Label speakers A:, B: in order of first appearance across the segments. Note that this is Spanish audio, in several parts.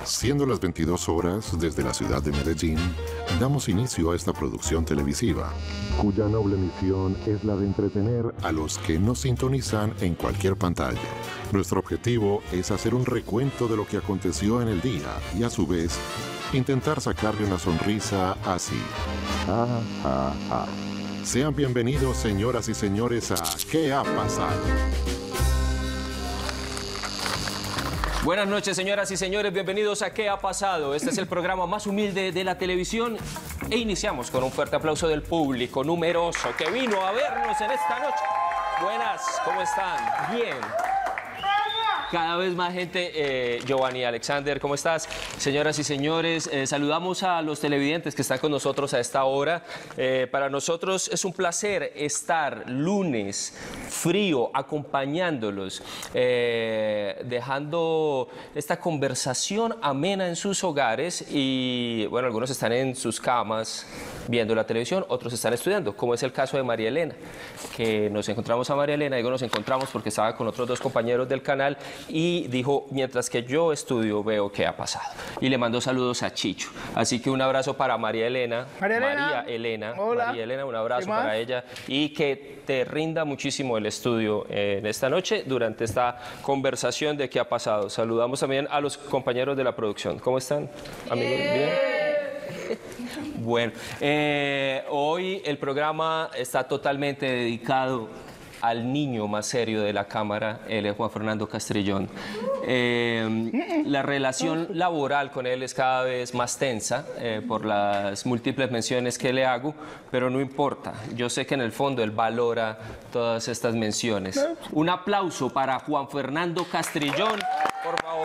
A: Siendo las 22 horas desde la ciudad de Medellín, damos inicio a esta producción televisiva, cuya noble misión es la de entretener a los que nos sintonizan en cualquier pantalla. Nuestro objetivo es hacer un recuento de lo que aconteció en el día y, a su vez, intentar sacarle una sonrisa así. Sean bienvenidos, señoras y señores, a ¿Qué ha pasado?
B: Buenas noches, señoras y señores, bienvenidos a ¿Qué ha pasado? Este es el programa más humilde de la televisión e iniciamos con un fuerte aplauso del público numeroso que vino a vernos en esta noche. Buenas, ¿cómo están? Bien. Cada vez más gente. Giovanni, Alexander, ¿cómo estás? Señoras y señores, saludamos a los televidentes que están con nosotros a esta hora. Para nosotros es un placer estar lunes, frío, acompañándolos, dejando esta conversación amena en sus hogares y, bueno, algunos están en sus camas viendo la televisión, otros están estudiando, como es el caso de María Elena, que nos encontramos a María Elena, digo nos encontramos porque estaba con otros dos compañeros del canal y dijo, mientras que yo estudio, veo qué ha pasado. Y le mandó saludos a Chicho. Así que un abrazo para María Elena.
C: María Elena. Hola.
B: María Elena, un abrazo para ella. Y que te rinda muchísimo el estudio en esta noche durante esta conversación de qué ha pasado. Saludamos también a los compañeros de la producción. ¿Cómo están, amigos? ¿Bien? Bueno, hoy el programa está totalmente dedicado al niño más serio de la Cámara, él es Juan Fernando Castrillón. La relación laboral con él es cada vez más tensa por las múltiples menciones que le hago, pero no importa. Yo sé que en el fondo él valora todas estas menciones. Un aplauso para Juan Fernando Castrillón, por favor.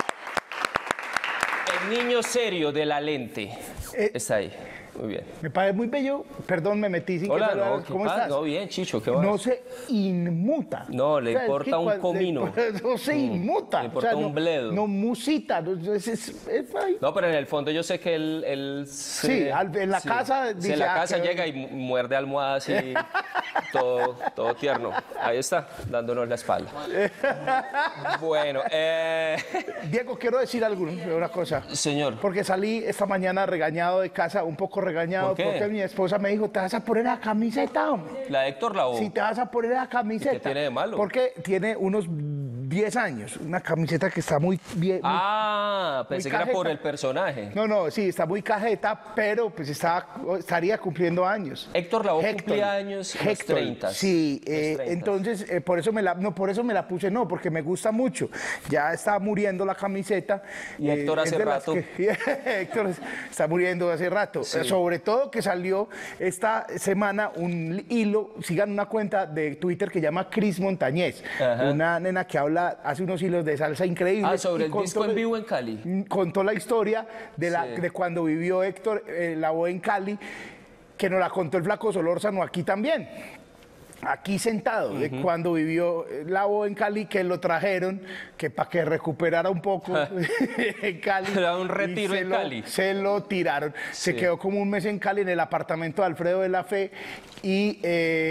B: El niño serio de la lente está ahí. Muy bien.
C: Me parece muy bello. Perdón, me metí sin
B: Hola,
C: que
B: no,
C: ¿cómo estás?
B: No, bien, Chicho, ¿qué vas?
C: No se inmuta.
B: No, le importa un comino.
C: No se inmuta.
B: Le importa un bledo.
C: No musita.
B: No, pero en el fondo yo sé que él
C: sí, en la casa dice,
B: en la casa llega y muerde almohadas y todo tierno. Ahí está, dándonos la espalda. Bueno,
C: Diego, quiero decir una cosa.
B: Señor.
C: Porque salí esta mañana regañado de casa, un poco regañado, porque mi esposa me dijo, ¿te vas a poner la camiseta, hombre?
B: ¿La de Héctor Lavoe?
C: Sí, te vas a poner la camiseta.
B: ¿Qué tiene de malo?
C: Porque tiene unos 10 años, una camiseta que está muy bien.
B: Pensé que era por el personaje.
C: No, sí, está muy cajeta, pero pues estaría cumpliendo años.
B: Héctor Lavoe cumplía años los 30.
C: Sí, 30. Entonces por eso me la puse, porque me gusta mucho. Ya está muriendo la camiseta.
B: Y Héctor hace rato.
C: Héctor está muriendo hace rato. Sí. Sobre todo que salió esta semana un hilo, sigan una cuenta de Twitter que llama Cris Montañez, una nena que hace unos hilos de salsa increíbles.
B: Sobre el disco en vivo en Cali.
C: Contó la historia de cuando vivió Héctor Lavoe en Cali, que nos la contó el Flaco Solórzano aquí también. Aquí sentado, de cuando vivió Lavoe en Cali, que lo trajeron, que para que recuperara un poco en Cali.
B: Era un retiro en Cali.
C: Se lo tiraron. Sí. Se quedó como un mes en Cali, en el apartamento de Alfredo de la Fe, y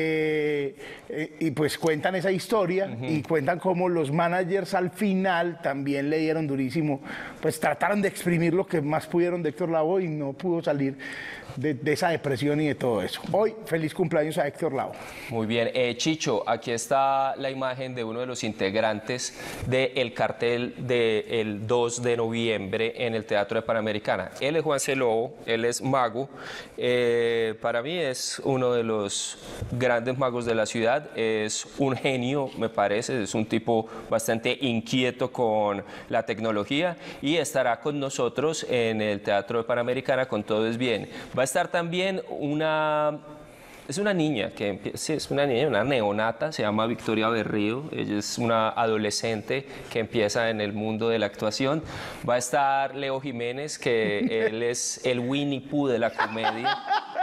C: pues cuentan esa historia y cuentan cómo los managers al final también le dieron durísimo, pues trataron de exprimir lo que más pudieron de Héctor Lavoe y no pudo salir de esa depresión y de todo eso. Hoy, feliz cumpleaños a Héctor Lavoe.
B: Muy bien. Chicho, aquí está la imagen de uno de los integrantes del cartel del 2 de noviembre en el Teatro de Panamericana. Él es Juan C. Lobo, él es mago. Para mí es uno de los grandes magos de la ciudad. Es un genio, me parece. Es un tipo bastante inquieto con la tecnología y estará con nosotros en el Teatro de Panamericana con Todo es Bien. Va a estar también es una niña, una neonata, se llama Victoria Berrío, ella es una adolescente que empieza en el mundo de la actuación. Va a estar Leo Jiménez, que él es el Winnie Pooh de la comedia.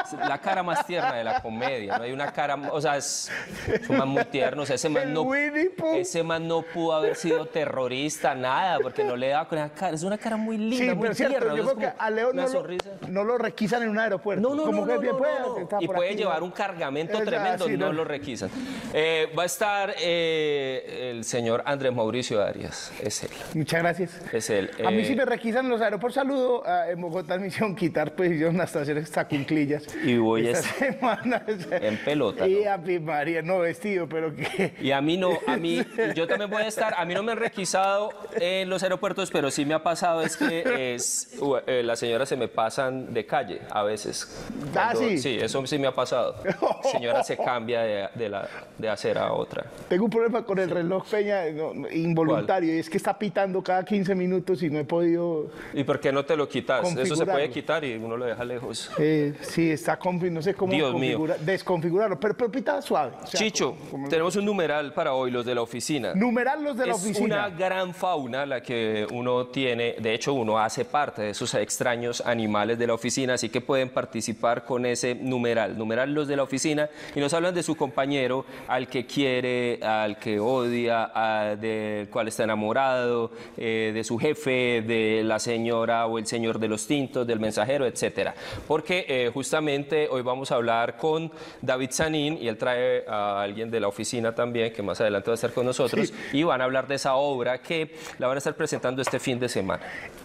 B: la cara más tierna de la comedia, no hay una cara, o sea, es un man muy tierno, o sea, ese man no pudo haber sido terrorista, nada, porque no le da con esa cara, es una cara muy linda,
C: Sí,
B: muy
C: pero cierto,
B: tierna.
C: yo creo que a Leo no lo requisan en un aeropuerto.
B: Y puede llevar un cargamento tremendo, no lo requisan. Va a estar el señor Andrés Mauricio Arias, es él.
C: Muchas gracias.
B: Es él.
C: A mí sí me requisan los aeropuertos. Saludo en Bogotá, misión quitar posición hasta hacer estas cunclillas.
B: Y voy
C: esta semana
B: en pelota.
C: Y
B: ¿no?
C: a mi María, no vestido, pero que...
B: Y a mí no, yo también voy a estar, a mí no me han requisado en los aeropuertos, pero sí me ha pasado es que las señoras se me pasan de calle a veces.
C: ¿Sí?
B: Sí, eso sí me ha pasado. La señora se cambia de acera a otra.
C: Tengo un problema con el reloj, Peña, involuntario, y es que está pitando cada 15 minutos y no he podido...
B: ¿Y por qué no te lo quitas? Eso se puede
C: configurarlo.
B: quitar y uno lo deja lejos.
C: Sí, está no sé cómo
B: Dios mío.
C: desconfigurarlo, pero pita suave. O sea,
B: Chicho, tenemos un numeral para hoy, los de la oficina.
C: Numeral los de la
B: Es
C: oficina.
B: una gran fauna la que uno tiene, de hecho uno hace parte de esos extraños animales de la oficina, así que pueden participar con ese numeral los de la oficina, y nos hablan de su compañero, al que quiere, al que odia, del cual está enamorado, de su jefe, de la señora o el señor de los tintos, del mensajero, etcétera. Porque justamente hoy vamos a hablar con David Sanín, y él trae a alguien de la oficina también, que más adelante va a estar con nosotros, y van a hablar de esa obra que la van a estar presentando este fin de semana.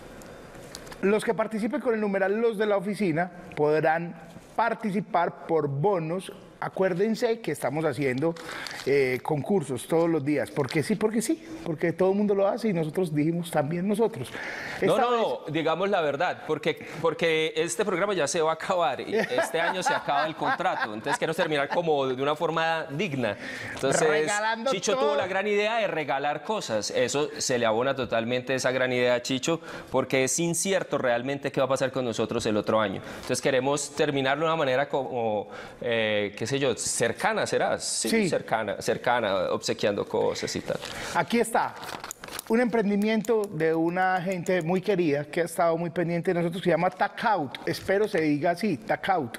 C: Los que participen con el numeral los de la oficina podrán participar por bonos. Acuérdense que estamos haciendo concursos todos los días. ¿Por qué sí? Porque todo el mundo lo hace y nosotros dijimos también nosotros.
B: No, digamos la verdad, porque este programa ya se va a acabar y este año se acaba el contrato, entonces queremos terminar como de una forma digna. Entonces,
C: regalando
B: Chicho
C: todo.
B: tuvo la gran idea de regalar cosas, eso se le abona totalmente esa gran idea a Chicho, porque es incierto realmente qué va a pasar con nosotros el otro año. Entonces queremos terminarlo de una manera como, qué sé yo, cercana, ¿será? Sí. cercana, obsequiando cosas y tal.
C: Aquí está. Un emprendimiento de una gente muy querida que ha estado muy pendiente de nosotros, se llama Takeout, espero se diga así, Takeout,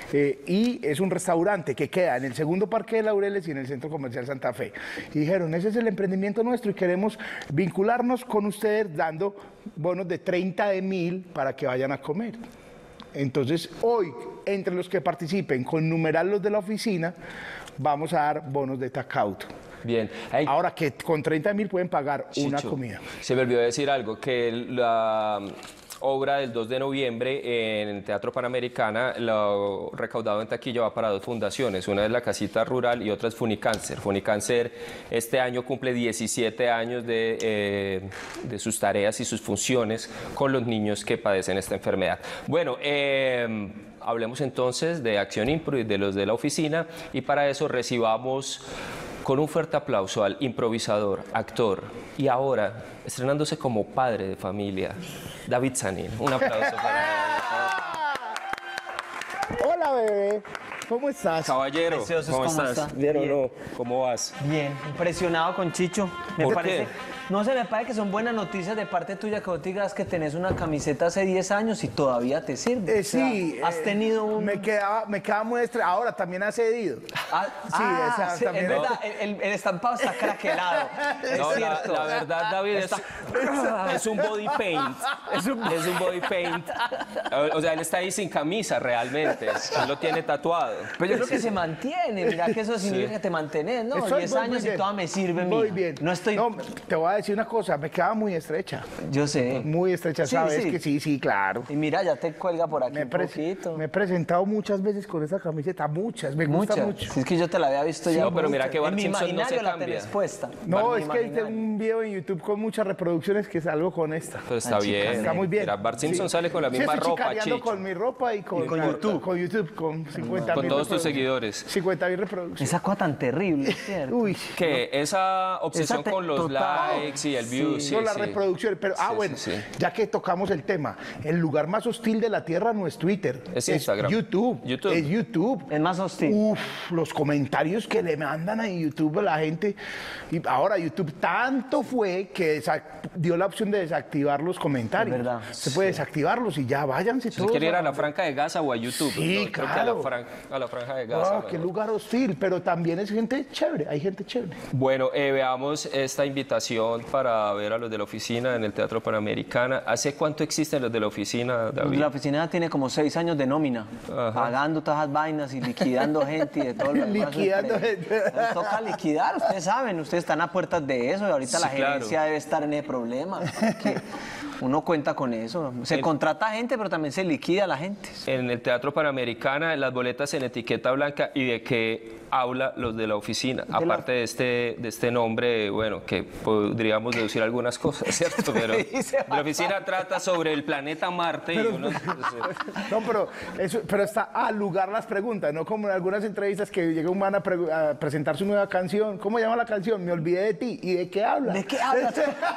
C: y es un restaurante que queda en el segundo Parque de Laureles y en el Centro Comercial Santa Fe. Y dijeron, ese es el emprendimiento nuestro y queremos vincularnos con ustedes dando bonos de 30.000 para que vayan a comer. Entonces, hoy, entre los que participen con numeral los de la oficina, vamos a dar bonos de Takeout.
B: Bien.
C: Ahora que con 30.000 pueden pagar una
B: Chicho,
C: comida.
B: Se me olvidó decir algo, que la obra del 2 de noviembre en el Teatro Panamericana, lo recaudado en taquilla va para dos fundaciones, una es la Casita Rural y otra es Funicáncer. Funicáncer este año cumple 17 años de sus tareas y sus funciones con los niños que padecen esta enfermedad. Bueno, hablemos entonces de Acción Impro y de los de la oficina, y para eso recibamos con un fuerte aplauso al improvisador, actor y ahora estrenándose como padre de familia, David Sanín. Un aplauso para él.
C: Hola, bebé. ¿Cómo estás?
B: Caballero,
D: Preciosos,
B: ¿cómo
D: ¿cómo
B: estás?
D: está?
B: ¿Bien o
D: Bien.
B: no? ¿Cómo vas?
D: Bien, impresionado con Chicho.
B: ¿Por qué?
D: No sé, me parece que son buenas noticias de parte tuya que vos digas que tenés una camiseta hace 10 años y todavía te sirve. O sea,
C: Sí.
D: has tenido un...
C: Me quedaba muy ahora también ha cedido.
D: Sí,
C: también.
D: es verdad, el estampado está craquelado. Es
B: No,
D: cierto.
B: la verdad, David, es un body paint. Es un body paint. O sea, él está ahí sin camisa realmente. Él lo tiene tatuado.
D: Pero yo creo que se mantiene, mira que eso significa que te mantenés, ¿no?
C: Estoy
D: 10
C: muy
D: años
C: bien.
D: y todavía me sirve,
C: Muy
D: mira.
C: bien.
D: No estoy...
C: No, te voy a decir una cosa, me quedaba muy estrecha.
D: Yo sé.
C: Muy estrecha,
D: Sí,
C: ¿sabes?
D: sí.
C: Que sí, claro.
D: Y mira, ya te cuelga por aquí un poquito.
C: Me he presentado muchas veces con esa camiseta, me gusta
D: Muchas.
C: mucho.
D: Si es que yo te la había visto ya.
B: no, pero mira
D: muchas.
B: que Bart
D: en mi
B: Simpson no se
D: imaginario la
B: cambia.
D: tenés puesta.
C: No,
D: Bart,
C: es
D: mi
C: que
D: imaginario.
C: tengo un video en YouTube con muchas reproducciones que salgo con esta.
B: Pero está
D: Ah,
B: bien.
D: chica,
C: Está muy bien.
B: Mira, Bart Simpson
C: Sí.
B: sale con la misma
C: estoy
B: ropa,
C: chicareando
B: Chicho.
C: con mi ropa y con YouTube. Con YouTube, con 50.000
B: Con todos tus seguidores.
C: 50.000 reproducciones.
D: Esa cosa tan terrible, ¿cierto?
C: Uy,
B: Que esa obsesión
D: Esa
B: con los
D: total.
B: likes y el view, sí,
C: no, la
B: sí.
C: reproducción. Pero, bueno,
B: sí.
C: ya que tocamos el tema, el lugar más hostil de la Tierra no es Twitter.
B: Es Instagram.
C: YouTube. Es YouTube.
D: Es más hostil.
C: Uf, los comentarios que le mandan a YouTube a la gente. Y ahora YouTube tanto fue que dio la opción de desactivar los comentarios.
D: Es verdad.
C: Se puede desactivarlos y ya váyanse
B: Si
C: todos.
B: quiere ir a la Franja de Gaza o a YouTube.
C: Sí,
B: Creo que
C: claro.
B: a la Franja de Gaza.
C: Qué lugar hostil, pero también es gente chévere, hay gente chévere.
B: Bueno, veamos esta invitación para ver a los de la oficina en el Teatro Panamericana. ¿Hace cuánto existen los de la oficina, David?
D: La oficina tiene como 6 años de nómina, pagando todas las vainas y liquidando gente y de todo lo demás.
C: Liquidando gente.
D: Nos toca liquidar, ustedes saben, ustedes están a puertas de eso y ahorita
B: Sí,
D: la gerencia debe estar en ese problema. Que uno cuenta con eso. Se contrata gente, pero también se liquida a la gente.
B: En el Teatro Panamericana, las boletas en etiqueta blanca. ¿Y de qué habla los de la oficina? Aparte de este nombre, bueno, que podríamos deducir algunas cosas, ¿cierto? Pero la oficina trata sobre el planeta Marte y uno...
C: No, pero está al lugar las preguntas, no como en algunas entrevistas que llega un man a presentar su nueva canción. ¿Cómo llama la canción? Me olvidé de ti. ¿Y de qué habla?
D: ¿De qué hablas?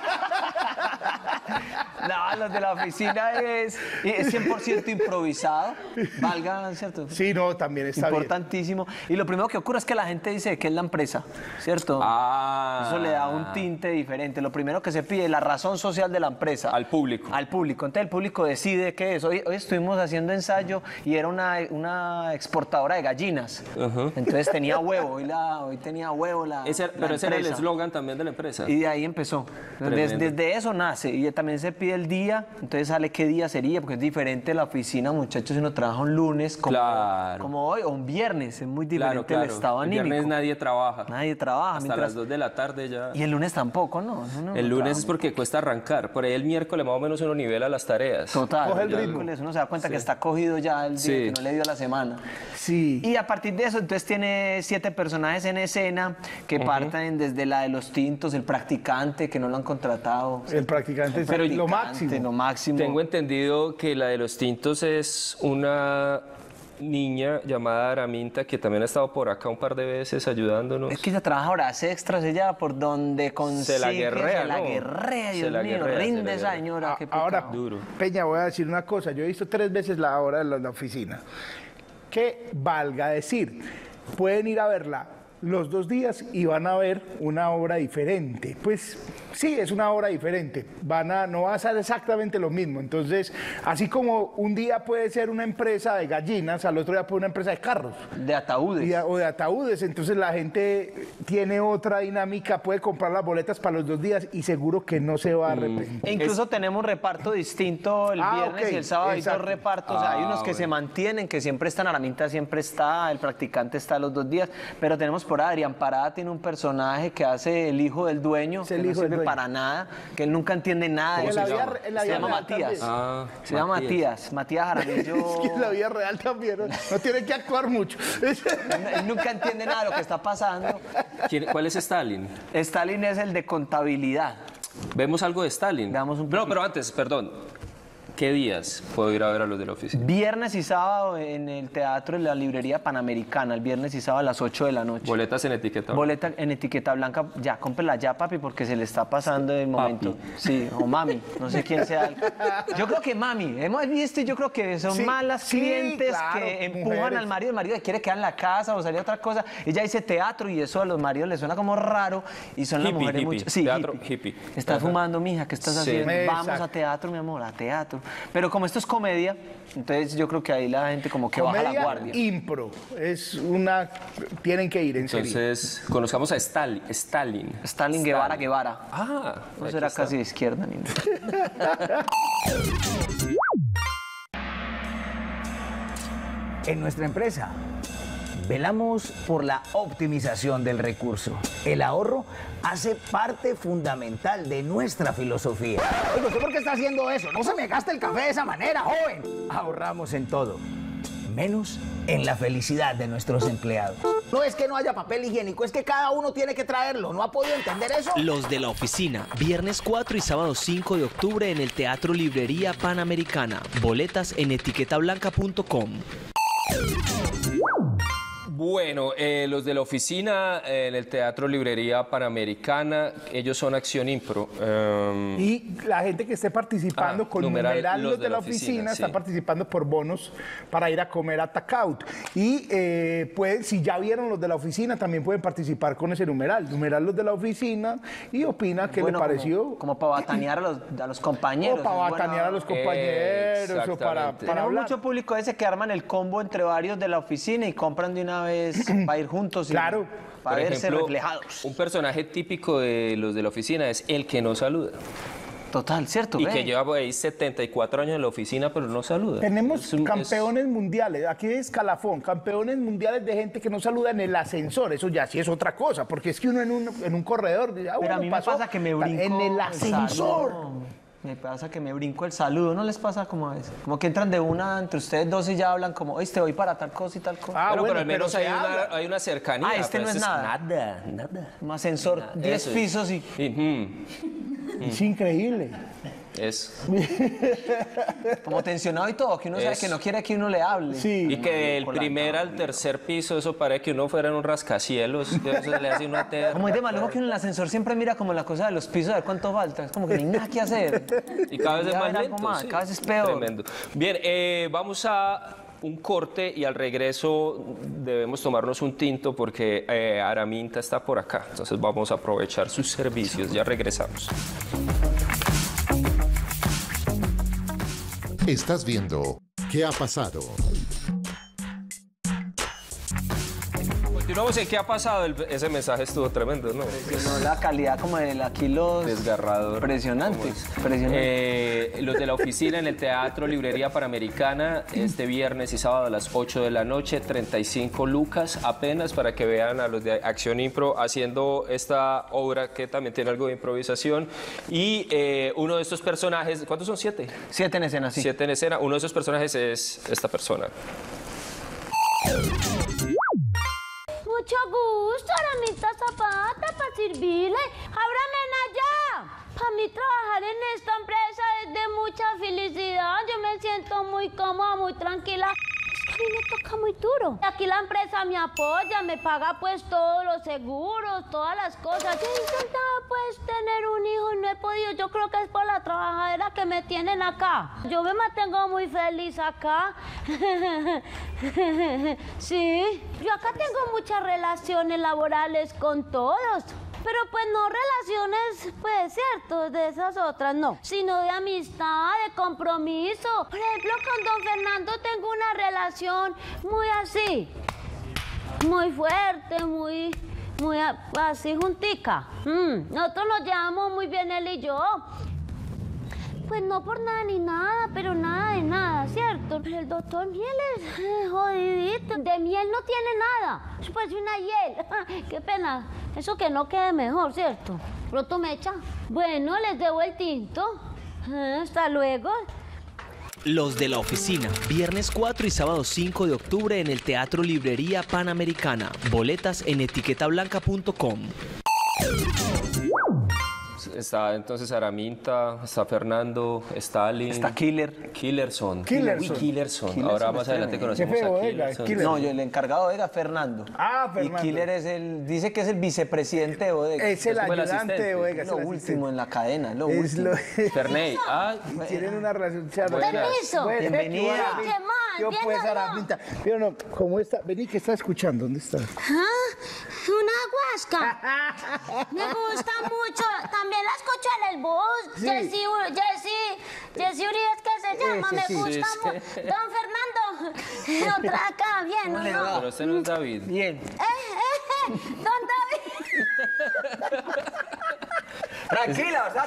D: No, los de la oficina es 100% improvisado, valga, ¿cierto?
C: Sí, no, también está
D: importantísimo. Y lo primero que ocurre es que la gente dice que es la empresa, ¿cierto? Eso le da un tinte diferente. Lo primero que se pide es la razón social de la empresa.
B: Al público.
D: Al público. Entonces el público decide qué es. Hoy estuvimos haciendo ensayo y era una exportadora de gallinas. Entonces tenía huevo, hoy tenía huevo
B: pero ese era el eslogan también de la empresa.
D: Y de ahí empezó. Desde eso nace. Y también se pide el día, entonces sale qué día sería, porque es diferente la oficina, muchachos, si uno trabaja un lunes como hoy, o un viernes, es muy diferente el estado anímico.
B: El viernes nadie trabaja.
D: Nadie trabaja.
B: Hasta las 2 de la tarde ya.
D: Y el lunes tampoco, ¿no?
B: El lunes es porque cuesta arrancar. Por ahí el miércoles más o menos uno nivela las tareas.
D: Total.
C: Coge el
D: ritmo. Uno se da cuenta que está cogido ya el día que no le dio la semana.
C: Sí.
D: Y a partir de eso, entonces tiene 7 personajes en escena que parten desde la de los tintos, el practicante que no lo han contratado.
C: El practicante es lo máximo.
D: Lo máximo.
B: Tengo entendido que la de los tintos es una niña llamada Araminta que también ha estado por acá un par de veces ayudándonos.
D: Es que ella trabaja horas extras, ella por donde consigue.
B: Se la guerrea,
D: Se la guerrea, Dios mío, rinde esa señora.
C: Ahora,
B: duro.
C: Peña, voy a decir una cosa. Yo he visto 3 veces la hora de la oficina. Que valga decir, pueden ir a verla los 2 días y van a ver una obra diferente. Pues sí, es una obra diferente. No va a ser exactamente lo mismo. Entonces, así como un día puede ser una empresa de gallinas, al otro día puede una empresa de carros.
D: De ataúdes.
C: O de ataúdes. Entonces la gente tiene otra dinámica, puede comprar las boletas para los 2 días y seguro que no se va a arrepentir.
D: E incluso tenemos reparto distinto el viernes y el sábado. Hay 2 repartos. Hay unos que se mantienen, que siempre están. Araminta siempre está, el practicante está los 2 días. Pero tenemos por Adrián Parada, tiene un personaje que hace el hijo del dueño, que no sirve para nada, que él nunca entiende nada. Se llama Matías. Se llama Matías Jaramillo.
C: Es que en la vida real también no tiene que actuar mucho.
D: Él nunca entiende nada de lo que está pasando.
B: ¿Cuál es Stalin?
D: Stalin es el de contabilidad.
B: ¿Vemos algo de Stalin?
D: Veamos un
B: pero antes, perdón. ¿Qué días puedo ir a ver a los de la oficina?
D: Viernes y sábado en el teatro, en la librería Panamericana, el viernes y sábado a las 8 de la noche.
B: ¿Boletas en etiqueta blanca?
D: Boleta en etiqueta blanca, ya, cómprela ya, papi, porque se le está pasando el momento.
B: Papi.
D: Sí, o mami, no sé quién sea. Yo creo que mami, hemos visto y yo creo que son malas clientes que empujan
C: mujeres.
D: al marido, el marido quiere quedar en la casa o salir a otra cosa. Ella dice teatro y eso a los maridos les suena como raro y son las mujeres
B: hippie.
D: mucho. Sí,
B: Teatro, hippie.
D: Estás fumando, mija, ¿qué estás haciendo?
C: Exacto.
D: Vamos a teatro, mi amor, a teatro. Pero como esto es comedia, entonces yo creo que ahí la gente como que baja la guardia.
C: Impro, tienen que ir en serio.
B: Entonces, conozcamos a Stalin.
D: Stalin Guevara. No será
B: está.
D: casi de izquierda ni nada.
E: En nuestra empresa velamos por la optimización del recurso. El ahorro hace parte fundamental de nuestra filosofía. Oye, ¿usted por qué está haciendo eso? No se me gasta el café de esa manera, joven. Ahorramos en todo, menos en la felicidad de nuestros empleados. No es que no haya papel higiénico, es que cada uno tiene que traerlo. ¿No ha podido entender eso?
F: Los de la oficina, viernes 4 y sábado 5 de octubre en el Teatro Librería Panamericana. Boletas en etiquetablanca.com.
B: Bueno, los de la oficina en el Teatro Librería Panamericana, ellos son Acción Impro.
C: Y la gente que esté participando con numeral los de la oficina
B: sí.
C: está participando por bonos para ir a comer a Takeout. Y si ya vieron los de la oficina, también pueden participar con ese numeral los de la oficina, y opina qué le pareció.
D: Como para batanear a los compañeros.
C: O para batanear a los compañeros, o para
D: Tenemos
C: hablar.
D: mucho público ese que arman el combo entre varios de la oficina y compran de una vez para ir juntos.
C: Claro.
D: Para
B: Por
D: verse
B: ejemplo,
D: reflejados.
B: un personaje típico de los de la oficina es el que no saluda.
D: Total, ¿cierto?
B: Y que lleva ahí 74 años en la oficina, pero no saluda.
C: Tenemos campeones mundiales, aquí es escalafón, campeones mundiales de gente que no saluda en el ascensor. Eso ya sí es otra cosa, porque es que uno en un corredor dice,
D: pero a mí me pasa que me brinco
C: en el ascensor.
D: Me pasa que me brinco el saludo, ¿no les pasa como a veces? Como que entran de una entre ustedes dos y ya hablan como, oye, te voy para tal cosa y tal cosa.
B: Pero al menos hay una cercanía.
D: Este no es nada.
B: Nada.
D: Un ascensor, 10 pisos y...
C: Es increíble.
B: Es.
D: Como tensionado y todo, que uno sabe que no quiere que uno le hable.
C: Sí.
B: Y que del primer al tercer piso, eso parece que uno fuera en un rascacielos. Eso le hace uno eterno.
D: Como es de maluco que uno en el ascensor siempre mira como la cosa de los pisos, a ver cuánto falta. Es como que no hay nada que hacer.
B: Y cada vez es más
D: Ya
B: lento.
D: algo más,
B: Sí.
D: cada vez es peor.
B: Tremendo. Bien, vamos a un corte y al regreso debemos tomarnos un tinto porque Araminta está por acá. Entonces vamos a aprovechar sus servicios. Ya regresamos.
A: Estás viendo ¿Qué ha pasado?
B: Continuamos en ¿Qué ha pasado? Ese mensaje estuvo tremendo, ¿no?
D: No, la calidad como de aquí los...
B: Desgarrador.
D: Impresionante.
B: Los de la oficina en el Teatro Librería Panamericana este viernes y sábado a las 8 de la noche, 35 lucas apenas para que vean a los de Acción Impro haciendo esta obra que también tiene algo de improvisación. Y uno de estos personajes, ¿cuántos son? 7.
D: 7 en escena, sí.
B: 7 en escena. Uno de esos personajes es esta persona.
G: Mucho gusto, Aramita Zapata, para servirle. ¡Ábrame allá! Para mí trabajar en esta empresa es de mucha felicidad. Yo me siento muy cómoda, muy tranquila. Es que a mí me toca muy duro. Aquí la empresa me apoya, me paga pues todos los seguros, todas las cosas. Yo he intentado pues tener un hijo y no he podido. Yo creo que es por la trabajadera que me tienen acá. Yo me mantengo muy feliz acá. Sí, yo acá tengo muchas relaciones laborales con todos. Pero pues no relaciones, pues cierto, de esas otras no, sino de amistad, de compromiso. Por ejemplo, con don Fernando tengo una relación muy así, muy fuerte, muy así juntica. Nosotros nos llevamos muy bien él y yo. Pues no por nada ni nada, pero nada de nada, ¿cierto? Pero el doctor Miel es jodidito. De miel no tiene nada. Pues una hiel. Qué pena. Eso que no quede mejor, ¿cierto? Pronto me echa. Bueno, les debo el tinto. Hasta luego.
F: Los de la oficina, viernes 4 y sábado 5 de octubre en el Teatro Librería Panamericana. Boletas en etiquetablanca.com.
B: Está entonces Araminta, está Fernando, Stalin.
D: Está Killer.
B: Killerson.
C: Killerson.
B: Ahora más adelante conocemos a Killerson.
D: No, yo el encargado de bodega, Fernando.
C: Ah, Fernando.
D: Y Killer dice que es el vicepresidente de bodega.
C: Es el
B: como el
C: ayudante
B: asistente.
C: de bodega.
D: Es lo último en la cadena, es lo
C: Es
D: último.
B: Ferney,
C: Tienen una relación.
G: Permiso.
D: Bienvenida.
G: ¿Qué más?
C: Yo
G: Bien,
C: pues,
G: ¿no?
C: Araminta. Pero no, ¿cómo está? Vení, ¿qué está escuchando? ¿Dónde está?
G: Una guasca. Me gusta mucho. También la escucho en el bus.
C: Sí.
G: Jessie Uribe, ¿es que se llama?
C: Ese sí.
G: Me gusta
B: Sí,
G: mucho. Don Fernando. Otra acá, bien, ¿no?
B: pero este no es David.
D: Bien.
G: Don David.
D: Tranquila, ¿verdad?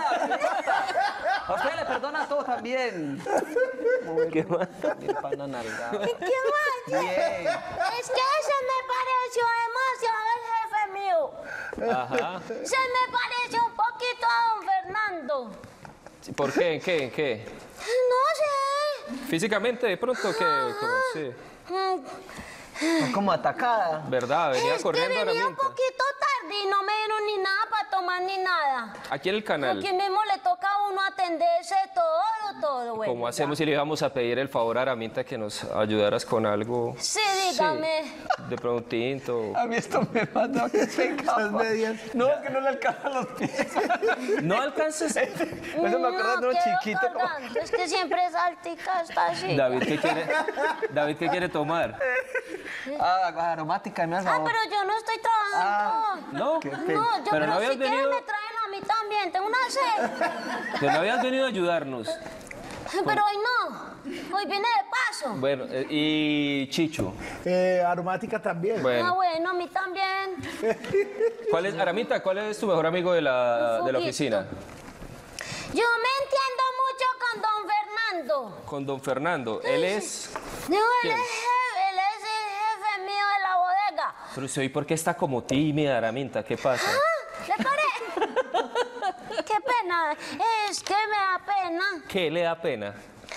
D: A usted le perdona todo también.
B: ¿Qué más?
D: Bien, pana nalgada.
G: ¿Qué más?
D: Bien.
G: Es que ese me pareció demasiado el jefe mío.
B: Ajá.
G: Se me pareció un poquito a don Fernando.
B: ¿Por qué? ¿En qué?
G: No sé.
B: ¿Físicamente de pronto qué? Como, sí.
D: Como atacada.
B: ¿Verdad? Venía
G: Es que
B: corriendo
G: venía un
B: Araminta.
G: poquito tarde y no me dieron ni nada para tomar ni nada.
B: Aquí en el canal.
G: Aquí mismo le toca a uno atenderse todo. Bueno,
B: ¿Cómo hacemos si le íbamos a pedir el favor a Araminta que nos ayudaras con algo?
G: Sí, dígame.
B: De pronto un tinto.
D: A mí esto me mata, qué pecado. No, que no le alcanzan los pies.
B: ¿No alcanzas?
D: Eso me acuerdo de uno chiquito.
G: Es que siempre Saltica está así.
B: David, ¿qué quiere tomar?
D: Aromática, me has dado.
G: Pero yo no estoy trabajando.
B: ¿No?
G: No, yo
B: Pero no
G: si
B: habías
G: quieren
B: venido...
G: me traen a mí también, tengo una sed.
B: Pero no habías venido a ayudarnos.
G: Pero hoy no, hoy vine de paso.
B: Bueno, y Chicho.
C: Aromática también.
B: Bueno.
G: Bueno, a mí también.
B: Aramita, ¿cuál es tu mejor amigo de la oficina?
G: Yo me entiendo mucho con don Fernando.
B: Con don Fernando. Él es...
G: No, él
B: ¿Quién?
G: es el jefe mío de la bodega.
B: Pero usted hoy, ¿por qué está como tímida, Araminta? ¿Qué pasa?
G: ¿Le parece? Qué pena, es que me da pena.
B: ¿Qué le da pena?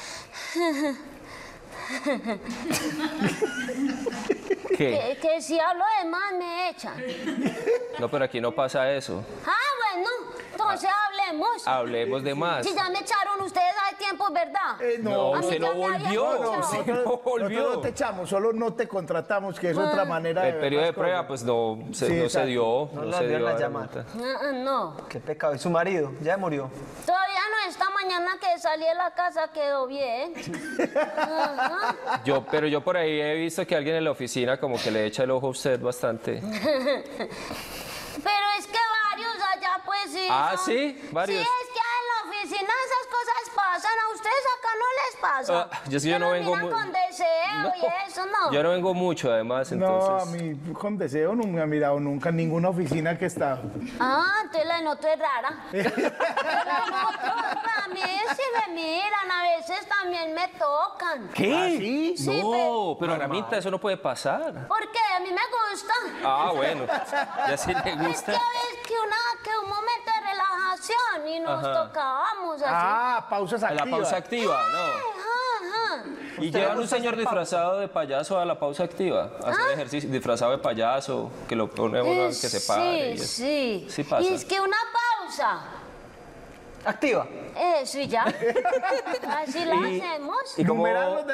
B: ¿Qué?
G: Que si hablo de más me echan.
B: No, pero aquí no pasa eso.
G: Bueno, entonces hablemos.
B: Hablemos de más.
G: Si ya me echaron ustedes hace tiempo, ¿verdad?
B: No,
G: A mí
B: usted
G: ya
B: no
G: me habían
B: volvió.
G: echado.
B: Usted no volvió.
C: Nosotros no te echamos, solo no te contratamos, que es otra manera de
B: El
C: ver
B: periodo de
C: las
B: prueba,
C: cosas.
B: pues no se
C: exacto.
B: dio.
D: No
B: No
D: la
B: se
D: dio
B: dio.
D: la
B: Araminta.
G: No,
D: Qué pecado. ¿Y su marido? Ya murió.
G: todavía no, esta mañana que salí de la casa quedó bien. Ajá.
B: Pero yo por ahí he visto que alguien en la oficina como que le echa el ojo a usted bastante.
G: Pero es que varios allá, pues sí.
B: ¿Sí? ¿Varios?
G: Sí, es que en la oficina esas cosas pasan. A ustedes acá no les pasa.
B: Yo no vengo
G: miran con deseo y eso, ¿no?
B: Yo no vengo mucho, además, entonces...
C: No, a mí con deseo no me ha mirado nunca en ninguna oficina que he estado.
G: Entonces la noto es rara. La noto, a mí sí me miran, a veces también me tocan.
B: ¿Qué?
C: ¿Sí?
G: Sí,
B: No, pero Aramita, eso no puede pasar.
G: ¿Por qué? A mí me gusta.
B: Bueno, ya sí le
G: Es que
B: gusta.
G: a veces que un momento de relajación y nos tocábamos así.
C: Pausas activas.
B: La pausa activa, ¿no?
G: Ajá.
B: Y llevan un señor disfrazado de payaso a la pausa activa. Hacer ejercicio disfrazado de payaso, que lo pone uno a que se pare. y eso.
G: Sí.
B: Sí pasa.
G: Y es que una pausa.
D: Activa.
G: Eso y ya. Así la hacemos.
B: ¿Y cómo-
C: Numerar los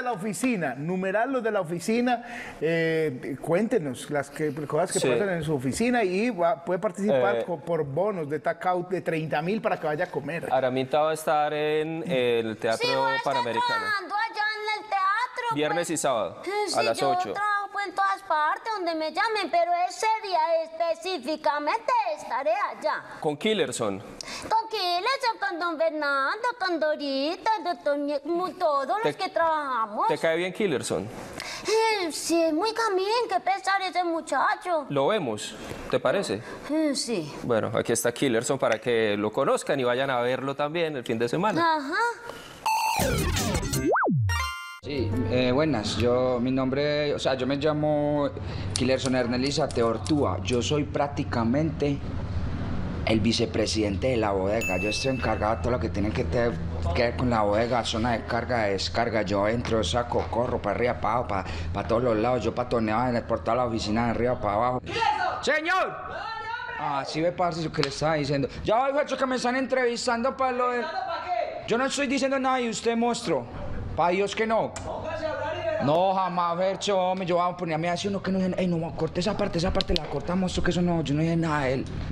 C: de la oficina, cuéntenos las cosas que pasan en su oficina y puede participar por bonos de takeout de 30.000 para que vaya a comer.
B: Aramita va a estar en el Teatro
G: Sí, voy a estar
B: Panamericano.
G: trabajando allá en el teatro.
B: Viernes y sábado,
G: Sí,
B: a las
G: yo
B: 8.
G: trabajo en todas partes donde me llamen, pero ese día específicamente estaré allá.
B: Con Killerson.
G: Con Kiles, con don Fernando, con Dorita, todos los que trabajamos.
B: ¿Te cae bien Killerson?
G: Sí, es muy camín, qué pesar ese muchacho.
B: Lo vemos, ¿te parece?
G: Sí.
B: Bueno, aquí está Killerson para que lo conozcan y vayan a verlo también el fin de semana.
G: Ajá.
H: Sí, buenas, yo me llamo Killerson Ernelisa Teortúa, yo soy prácticamente el vicepresidente de la bodega, yo estoy encargado de todo lo que tiene que ver con la bodega, zona de carga, de descarga, yo entro, saco, corro para arriba, para abajo, para todos los lados, yo patoneo por toda la oficina, de arriba para abajo. ¡Señor! Sí, ve, parce, lo que le estaba diciendo. Ya voy, hecho que me están entrevistando para lo de... Yo no estoy diciendo nada y usted, monstruo. Para Dios que no. No, jamás, Fercho, hombre, yo voy a poner a mí así uno que no dije, no, corte esa parte la cortamos, que eso no, yo no dije nada,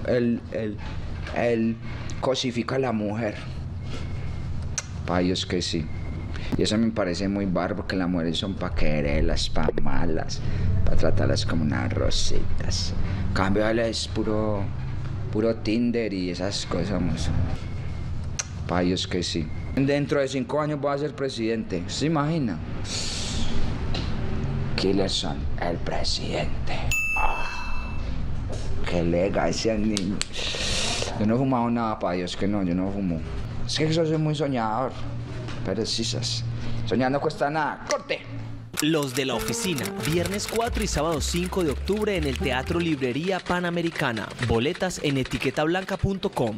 H: él cosifica a la mujer. Para Dios que sí. Y eso me parece muy bárbaro, porque las mujeres son para quererlas, para amarlas, para tratarlas como unas rositas. En cambio, él es puro Tinder y esas cosas, para Dios que sí. Dentro de 5 años voy a ser presidente. ¿Se imagina? Killerson, el presidente. Qué elegancia, niño. Yo no he fumado nada, para Dios que no, yo no fumo. Es que yo soy muy soñador. Pero sí, soñando cuesta nada. ¡Corte!
F: Los de la oficina, viernes 4 y sábado 5 de octubre en el Teatro Librería Panamericana. Boletas en etiquetablanca.com.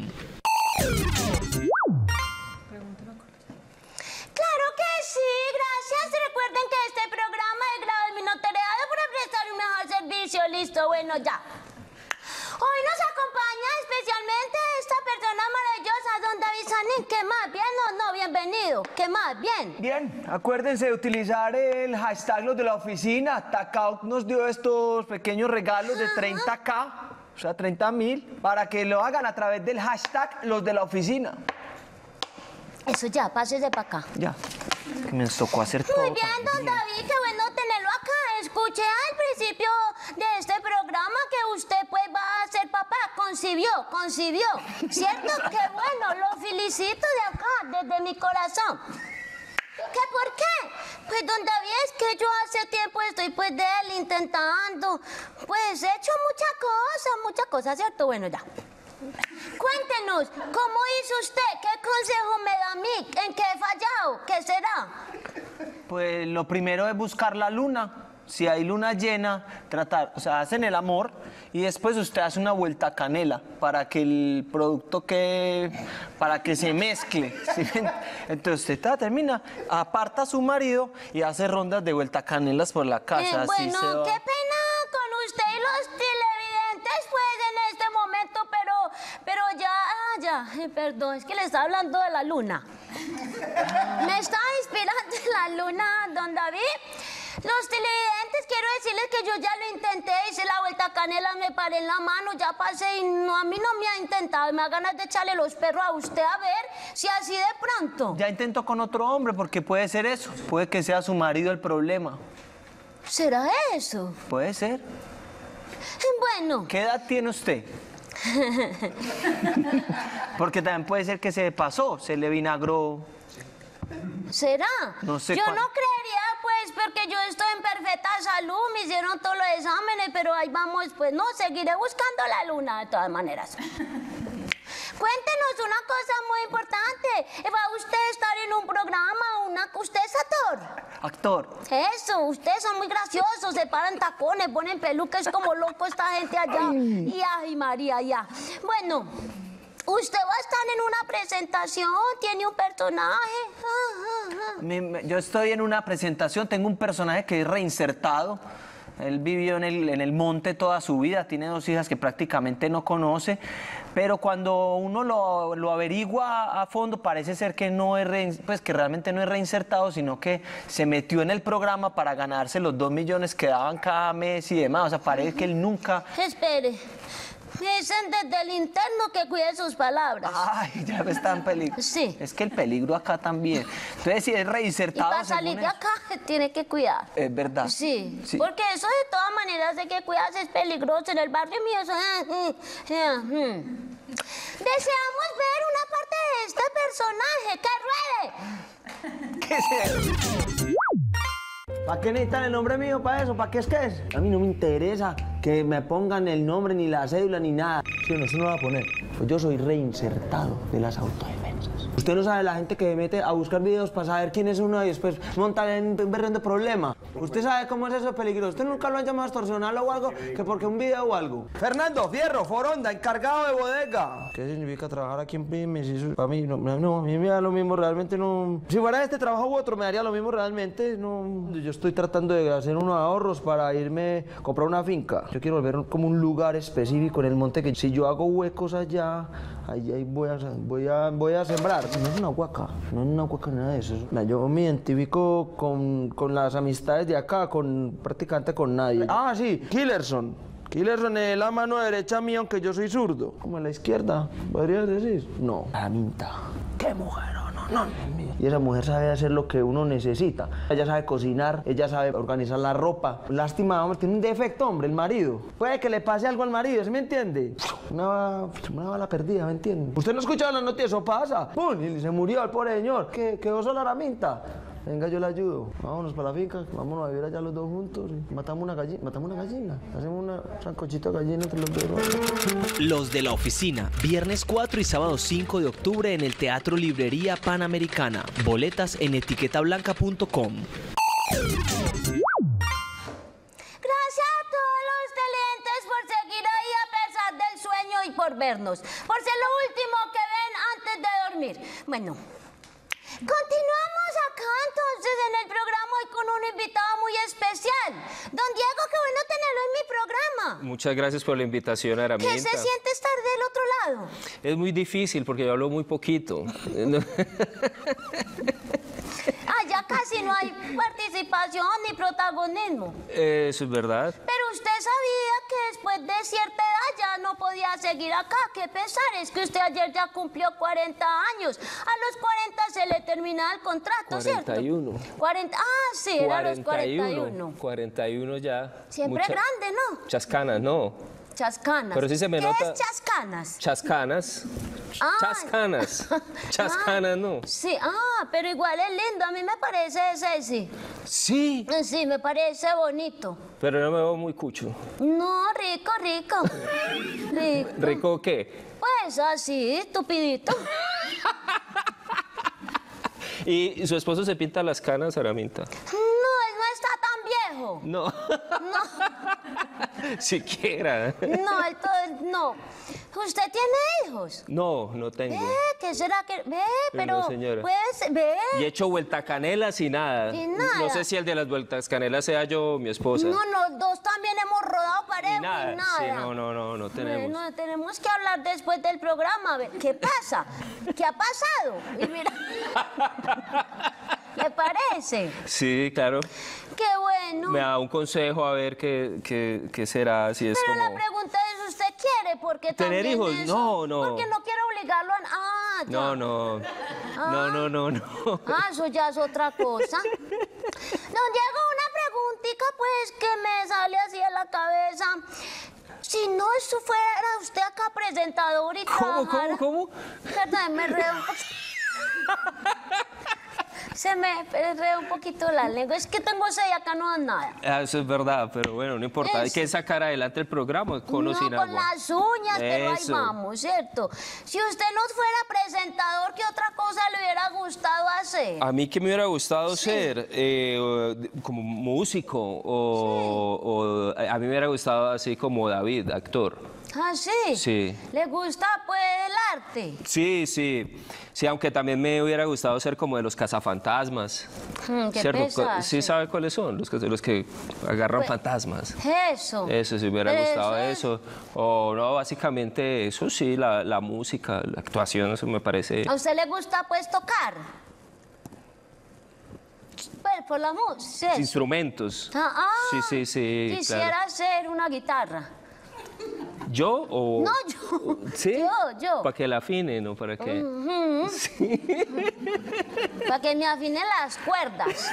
G: Claro que sí, gracias. Recuerden que este programa es grabado y monitoreado para prestar un mejor servicio. Listo, bueno, ya. Hoy nos acompaña especialmente esta persona maravillosa, don David Sanín. ¿Qué más? ¿Bien o no? Bienvenido. ¿Qué más? ¿Bien?
D: Bien, acuérdense de utilizar el hashtag los de la oficina. Tacaut nos dio estos pequeños regalos de 30K, o sea, 30.000, para que lo hagan a través del hashtag los de la oficina.
G: Eso ya, pásese para acá.
D: Ya, que me tocó hacer todo.
G: Muy bien, don David, qué bueno tenerlo acá. Escuché al principio de este programa que usted pues va a ser papá. Concibió. ¿Cierto? Qué bueno, lo felicito de acá, desde mi corazón. ¿Qué por qué? Pues don David, es que yo hace tiempo estoy pues de él intentando. Pues he hecho muchas cosas, ¿cierto? Bueno, ya. Cuéntenos, ¿cómo hizo usted? ¿Qué consejo me da a mí? ¿En qué he fallado? ¿Qué será?
D: Pues lo primero es buscar la luna. Si hay luna llena, tratar, o sea, hacen el amor y después usted hace una vuelta a canela para que el producto para que se mezcle. ¿Sí? Entonces usted termina, aparta a su marido y hace rondas de vuelta a canelas por la casa.
G: Bueno, qué pena con usted y los televidentes pues en este momento, pero ya, perdón, es que le estaba hablando de la luna. Me estaba inspirando en la luna, don David. Los televidentes, quiero decirles que yo ya lo intenté, hice la vuelta a canela, me paré en la mano, ya pasé y no, a mí no me ha intentado. Me da ganas de echarle los perros a usted a ver si así de pronto.
D: Ya intentó con otro hombre porque puede ser eso, puede que sea su marido el problema.
G: ¿Será eso?
D: Puede ser.
G: Bueno.
D: ¿Qué edad tiene usted? Porque también puede ser que se pasó, se le vinagró.
G: ¿Será?
D: No sé.
G: Yo no creería, pues, porque yo estoy en perfecta salud, me hicieron todos los exámenes, pero ahí vamos, pues, no, seguiré buscando la luna de todas maneras. Cuéntenos una cosa muy importante. ¿Va usted a estar en un programa? ¿Usted es actor?
D: Actor.
G: Eso, ustedes son muy graciosos, se paran tacones, ponen pelucas como loco esta gente allá. Y ay, María, ya. Bueno, ¿usted va a estar en una presentación? ¿Tiene un personaje?
D: Yo estoy en una presentación, tengo un personaje que es reinsertado. Él vivió en el monte toda su vida, tiene 2 hijas que prácticamente no conoce, pero cuando uno lo averigua a fondo parece ser que no es que realmente no es reinsertado, sino que se metió en el programa para ganarse los 2 millones que daban cada mes y demás. O sea, parece que él nunca...
G: Espere. Me dicen desde el interno que cuide sus palabras.
D: Ay, ya está en peligro.
G: Sí.
D: Es que el peligro acá también. Entonces, si es reinsertado...
G: Y para salir de acá, tiene que cuidar.
D: Es verdad.
G: Sí, porque eso de todas maneras hay que cuidarse, es peligroso. En el barrio mío eso... Deseamos ver una parte de este personaje. ¡Que ruede!
D: ¿Qué es eso? ¿Para qué necesitan el nombre mío para eso? ¿Para qué es que es? A mí no me interesa que me pongan el nombre, ni la cédula, ni nada. Sí, no, eso no lo va a poner. Pues yo soy reinsertado de las autodefensas. Usted no sabe la gente que mete a buscar videos para saber quién es uno y después montar en un berrón de problema. Usted sabe cómo es eso de peligroso. Usted nunca lo han llamado a extorsionarlo o algo, que porque un video o algo. Fernando Fierro, Foronda, encargado de bodega. ¿Qué significa trabajar aquí en Pymes? Para mí, no, a mí me da lo mismo, realmente no. Si fuera este trabajo u otro, me daría lo mismo realmente, no. Yo estoy tratando de hacer unos ahorros para irme a comprar una finca. Yo quiero volver como un lugar específico en el monte que si yo hago huecos allá, ahí voy a sembrar. No es una huaca, nada de eso. Yo me identifico con las amistades de acá, prácticamente con nadie. Ah, sí, Killerson es la mano derecha mía, aunque yo soy zurdo. Como en la izquierda, ¿podrías decir? No. La minta. ¡Qué mujer! No. Y esa mujer sabe hacer lo que uno necesita. Ella sabe cocinar, ella sabe organizar la ropa. Lástima, hombre, tiene un defecto, hombre, el marido. Puede que le pase algo al marido, ¿sí me entiende? Una bala perdida, ¿me entiende? ¿Usted no ha escuchado las noticias? Eso pasa. ¡Pum! Y se murió el pobre señor. Quedó sola la minta. Venga, yo le ayudo. Vámonos para la finca, vámonos a vivir allá los dos juntos. Matamos una gallina. Hacemos una sancochito de gallina entre los dos.
F: Los de la oficina, viernes 4 y sábado 5 de octubre en el Teatro Librería Panamericana. Boletas en etiquetablanca.com.
G: Gracias a todos los televidentes por seguir ahí a pesar del sueño y por vernos. Por ser lo último que ven antes de dormir. Bueno, continuamos acá acá entonces en el programa hoy con un invitado muy especial. Don Diego, qué bueno tenerlo en mi programa.
B: Muchas gracias por la invitación, Araminta.
G: ¿Qué se siente estar del otro lado?
B: Es muy difícil porque yo hablo muy poquito.
G: Ya casi no hay participación ni protagonismo.
B: Eso es verdad.
G: Pero usted sabía que después de cierta edad ya no podía seguir acá. Qué pesar, es que usted ayer ya cumplió 40 años. A los 40 se le terminaba el contrato,
B: 41.
G: ¿cierto? 40. Ah, sí, era a los 41.
B: 41 ya.
G: Siempre grande, ¿no?
B: Chascanas, no.
G: Chascanas.
B: Pero sí se me
G: ¿Qué
B: nota.
G: es chascanas?
B: Chascanas.
G: Ah.
B: Chascanas. Chascanas, no.
G: Sí, pero igual es lindo. A mí me parece sexy.
B: Sí.
G: Sí, me parece bonito.
B: Pero no me veo muy cucho.
G: No, rico, rico. Rico.
B: ¿Rico qué?
G: Pues así, estupidito.
B: ¿Y su esposo se pinta las canas, Araminta?
G: No, él no está tan viejo.
B: No.
G: No.
B: Siquiera.
G: No, no. ¿Usted tiene hijos?
B: No, no tengo.
G: ¿Qué será que...?
B: Pero no, señora.
G: Pues,
B: Y he hecho vuelta canelas y nada.
G: Y nada.
B: No sé si el de las vueltas canelas sea yo o mi esposa.
G: No, los dos también hemos rodado parejo
B: Y nada.
G: y nada.
B: Sí, no tenemos.
G: Bueno, tenemos que hablar después del programa, a ver, ¿qué pasa? ¿Qué ha pasado? Y mira, ¿le parece?
B: Sí, claro.
G: Qué bueno.
B: Me da un consejo a ver qué será, si es
G: Pero
B: como...
G: la pregunta es, ¿usted quiere? Porque
B: ¿Tener
G: también
B: hijos?
G: eso-
B: No.
G: Porque no quiero obligarlo a... ya.
B: No.
G: Eso ya es otra cosa. Don Diego, una preguntita pues que me sale así a la cabeza. Si no eso fuera usted acá presentador y trabajara...
B: ¿Cómo?
G: Perdón, me enredo un poquito. Se me enreda un poquito la lengua. Es que tengo sed y acá no dan nada.
B: Eso es verdad, pero bueno, no importa. Hay
G: Eso.
B: que sacar adelante el programa con o
G: No,
B: sin
G: con
B: agua.
G: las uñas, pero ahí
B: Eso.
G: vamos, ¿cierto? Si usted no fuera presentador, ¿qué otra cosa le hubiera gustado hacer?
B: A mí que me hubiera gustado ser como músico o a mí me hubiera gustado así como David, actor.
G: ¿Ah, sí?
B: Sí.
G: ¿Le gusta, pues, el arte?
B: Sí, aunque también me hubiera gustado ser como de los cazafantasmas.
G: Qué
B: ¿Cierto?
G: pesar,
B: Sí,
G: sí.
B: ¿sabe cuáles son? Los que agarran
G: Pues,
B: fantasmas.
G: Eso.
B: Eso, sí, me hubiera
G: Pero
B: gustado
G: es-
B: eso. O no, básicamente eso sí, la música, la actuación, eso me parece...
G: ¿A usted le gusta, pues, tocar? Pues, por la música.
B: Instrumentos. Sí,
G: Quisiera
B: claro.
G: ser una guitarra.
B: ¿Yo o...?
G: No, yo.
B: ¿Sí?
G: Yo.
B: ¿Para que la afinen o para qué?
G: Para que me afinen las cuerdas.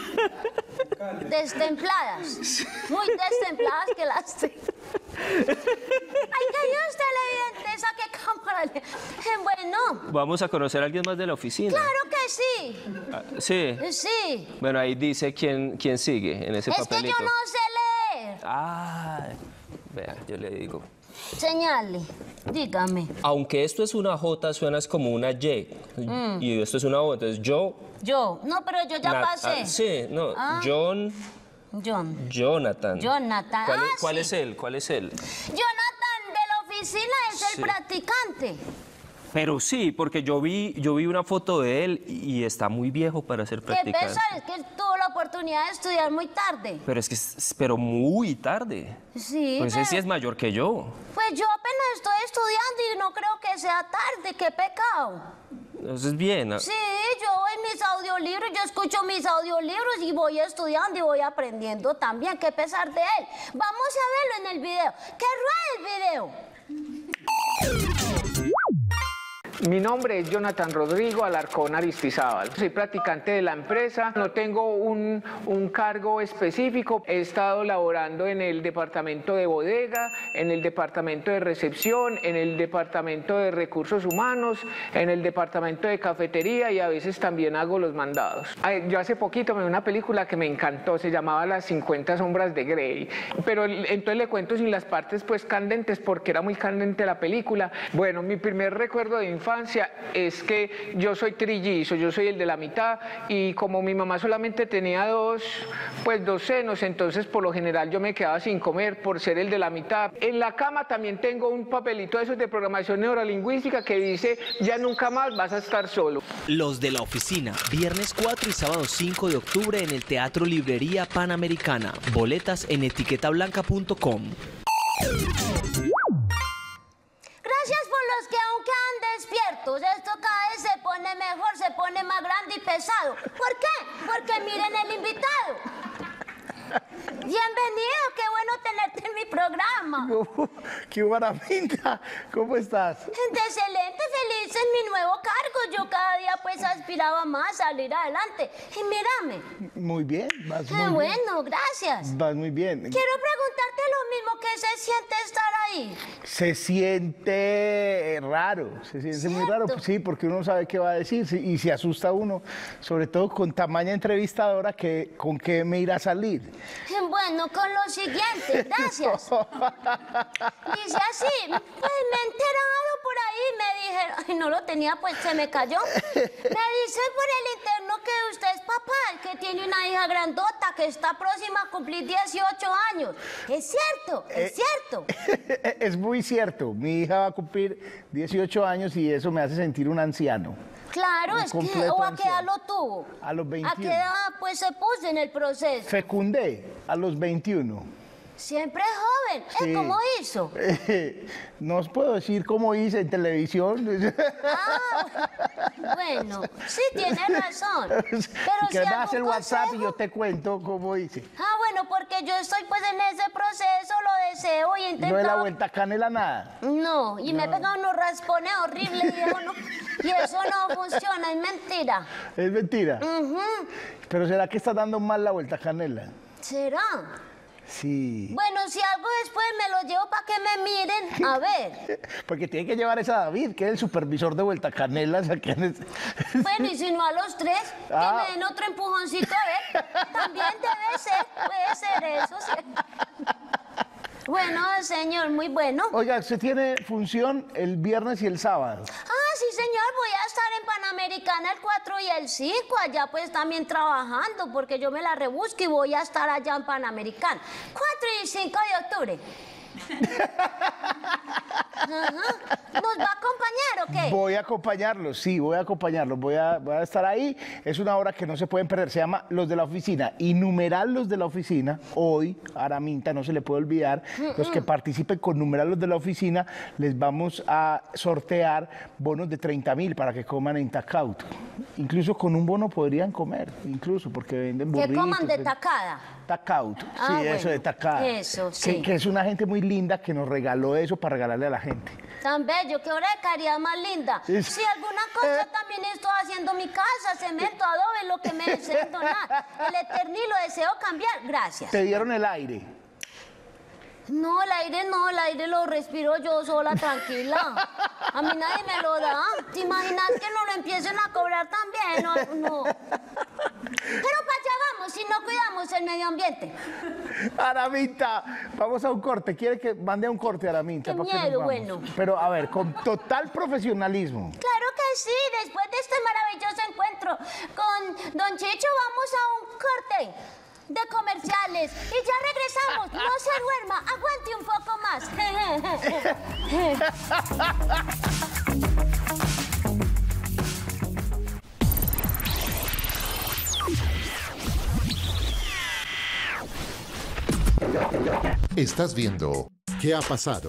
G: Destempladas. Muy destempladas que las tengo. Ay, que Dios televidente, saque cámara. Bueno,
B: Vamos a conocer a alguien más de la oficina.
G: claro que sí.
B: Ah, sí.
G: Sí.
B: Bueno, ahí dice quién sigue en ese
G: Es que
B: papelito.
G: yo no sé leer.
B: Ah, vea, yo le digo.
G: Señale, dígame.
B: Aunque esto es una J, suenas como una Y. Y esto es una O, entonces yo...
G: Yo. No, pero yo ya pasé.
B: Sí, no.
G: Ah.
B: Jonathan.
G: Jonathan.
B: ¿Cuál
G: sí.
B: es él? ¿Cuál es él?
G: Jonathan de la oficina es
B: Sí.
G: el practicante.
B: Pero sí, porque yo vi una foto de él y está muy viejo para ser
G: Qué
B: practicante.
G: pesar, es que él tuvo la oportunidad de estudiar muy tarde.
B: Pero es que pero muy tarde.
G: Sí,
B: Pues
G: pero-
B: ese sí es mayor que yo.
G: Pues yo apenas estoy estudiando y no creo que sea tarde, qué pecado.
B: Eso es bien.
G: Sí, yo en mis audiolibros, yo escucho mis audiolibros y voy estudiando y voy aprendiendo también, qué pesar de él. Vamos a verlo en el video. ¡Que ruede el video!
I: Mi nombre es Jonathan Rodrigo Alarcón Aristizábal. Soy practicante de la empresa, no tengo un cargo específico. He estado laborando en el departamento de bodega, en el departamento de recepción, en el departamento de recursos humanos, en el departamento de cafetería y a veces también hago los mandados. Yo hace poquito me vi una película que me encantó, se llamaba Las 50 sombras de Grey, pero entonces le cuento sin las partes pues candentes porque era muy candente la película. Bueno, mi primer recuerdo de infancia infancia es que yo soy trillizo, yo soy el de la mitad, y como mi mamá solamente tenía dos senos, entonces por lo general yo me quedaba sin comer por ser el de la mitad. En la cama también tengo un papelito de esos de programación neurolingüística que dice: ya nunca más vas a estar solo.
F: Los de la Oficina, viernes 4 y sábado 5 de octubre en el Teatro Librería Panamericana. Boletas en etiquetablanca.com.
G: Gracias por los que aún quedan despiertos. Esto cada vez se pone mejor, se pone más grande y pesado. ¿Por qué? Porque miren el invitado. Bienvenido, qué bueno tenerte en mi programa.
C: ¡Qué Araminta! ¿Cómo estás?
G: Excelente, feliz en mi nuevo cargo. Yo cada día pues aspiraba más a salir adelante. Y mírame.
C: Muy bien, vas muy
G: bien.
C: Bueno,
G: gracias.
C: Vas muy bien.
G: Quiero preguntarte lo mismo, ¿qué se siente estar ahí?
C: Se siente raro, se siente muy raro, sí, porque uno no sabe qué va a decir y se asusta uno, sobre todo con tamaña entrevistadora, que con qué me irá a salir.
G: Bueno, con lo siguiente, gracias. Dice así, pues me he enterado por ahí, me dijeron, ay, no lo tenía, pues se me cayó. Me dice por el interno que usted es papá, que tiene una hija grandota que está próxima a cumplir 18 años. ¿Es cierto? ¿Es cierto?
C: Es muy cierto, mi hija va a cumplir 18 años y eso me hace sentir un anciano.
G: Claro, es que, ¿o a qué edad lo tuvo?
C: A los 21.
G: ¿A qué edad pues se puso en el proceso?
C: Fecundé a los 21.
G: Siempre joven.
C: Sí.
G: ¿Cómo hizo?
C: No os puedo decir cómo hice en televisión.
G: Bueno, sí, tiene razón. Pero
C: si me das el WhatsApp y yo te cuento cómo hice.
G: Bueno, porque yo estoy pues en ese proceso, lo deseo y he intentado...
C: ¿No es la vuelta canela nada?
G: No, y me he pegado unos raspones horribles y eso no funciona, es mentira.
C: ¿Es mentira? Pero ¿será que estás dando mal la vuelta canela?
G: ¿Será?
C: Sí.
G: Bueno, si algo después me lo llevo para que me miren, a ver.
C: Porque tiene que llevar esa a David, que es el supervisor de Vuelta Canela.
G: Bueno, y si no a los tres, que me den otro empujoncito a él. También debe ser, puede ser eso. Sí. Bueno, señor, muy bueno.
C: Oiga, ¿usted tiene función el viernes y el sábado?
G: Sí, señor, voy a estar en Panamericana el 4 y el 5, allá pues también trabajando, porque yo me la rebusco y voy a estar allá en Panamericana. 4 y 5 de octubre. ¿Nos va a acompañar o qué?
C: Voy a acompañarlos, sí, voy a acompañarlos. Voy a estar ahí. Es una obra que no se pueden perder. Se llama Los de la Oficina. Y numeral Los de la Oficina. Hoy, Araminta, no se le puede olvidar. Los que participen con numeral Los de la Oficina, les vamos a sortear bonos de 30.000 para que coman en Tacaut. Incluso con un bono podrían comer, incluso, porque venden burritos.
G: ¿Que coman de tacada?
C: Tacaut, sí,
G: bueno,
C: eso de tacada.
G: Eso, sí.
C: Que es una gente muy linda que nos regaló eso para regalarle a la gente.
G: Tan bello, qué obra de caridad más linda.
C: Es...
G: Si alguna cosa también estoy haciendo mi casa, cemento, adobe, lo que me deseen donar. El Eternil lo deseo cambiar, gracias.
C: ¿Te dieron el aire?
G: No, el aire lo respiro yo sola, tranquila. A mí nadie me lo da. ¿Te imaginas que no lo empiecen a cobrar también? No. Pero para allá vamos, si no cuidamos el medio ambiente.
C: Araminta, vamos a un corte. ¿Quiere que mande a un corte, Araminta?
G: Qué miedo, bueno.
C: Pero a ver, con total profesionalismo.
G: Claro que sí, después de este maravilloso encuentro con Don Chicho vamos a un corte de comerciales y ya regresamos. No se duerma, aguante un poco
A: más. Estás viendo ¿Qué ha pasado?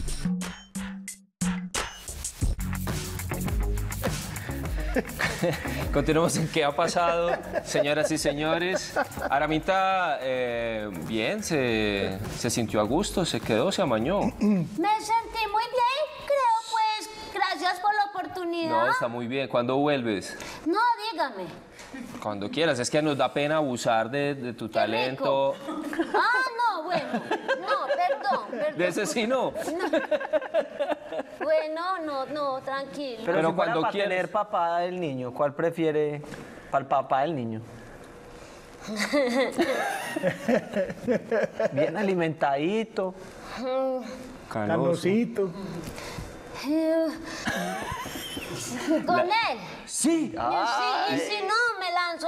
B: Continuamos en ¿Qué ha pasado? Señoras y señores, Araminta, bien, se sintió a gusto, se quedó, se amañó.
G: Me sentí muy bien, creo, pues, gracias por la oportunidad.
B: No, está muy bien. ¿Cuándo vuelves?
G: No, dígame.
B: Cuando quieras, es que nos da pena abusar de tu talento.
G: No, bueno, no, perdón.
B: De ese sí no.
G: Bueno, no, tranquilo.
D: Pero si
B: cuando
D: para
B: quieres
D: tener papá del niño, ¿cuál prefiere para el papá del niño? Bien alimentadito.
C: Canosito.
G: ¿Con él?
D: Sí.
G: Sí, y si no, me lanzo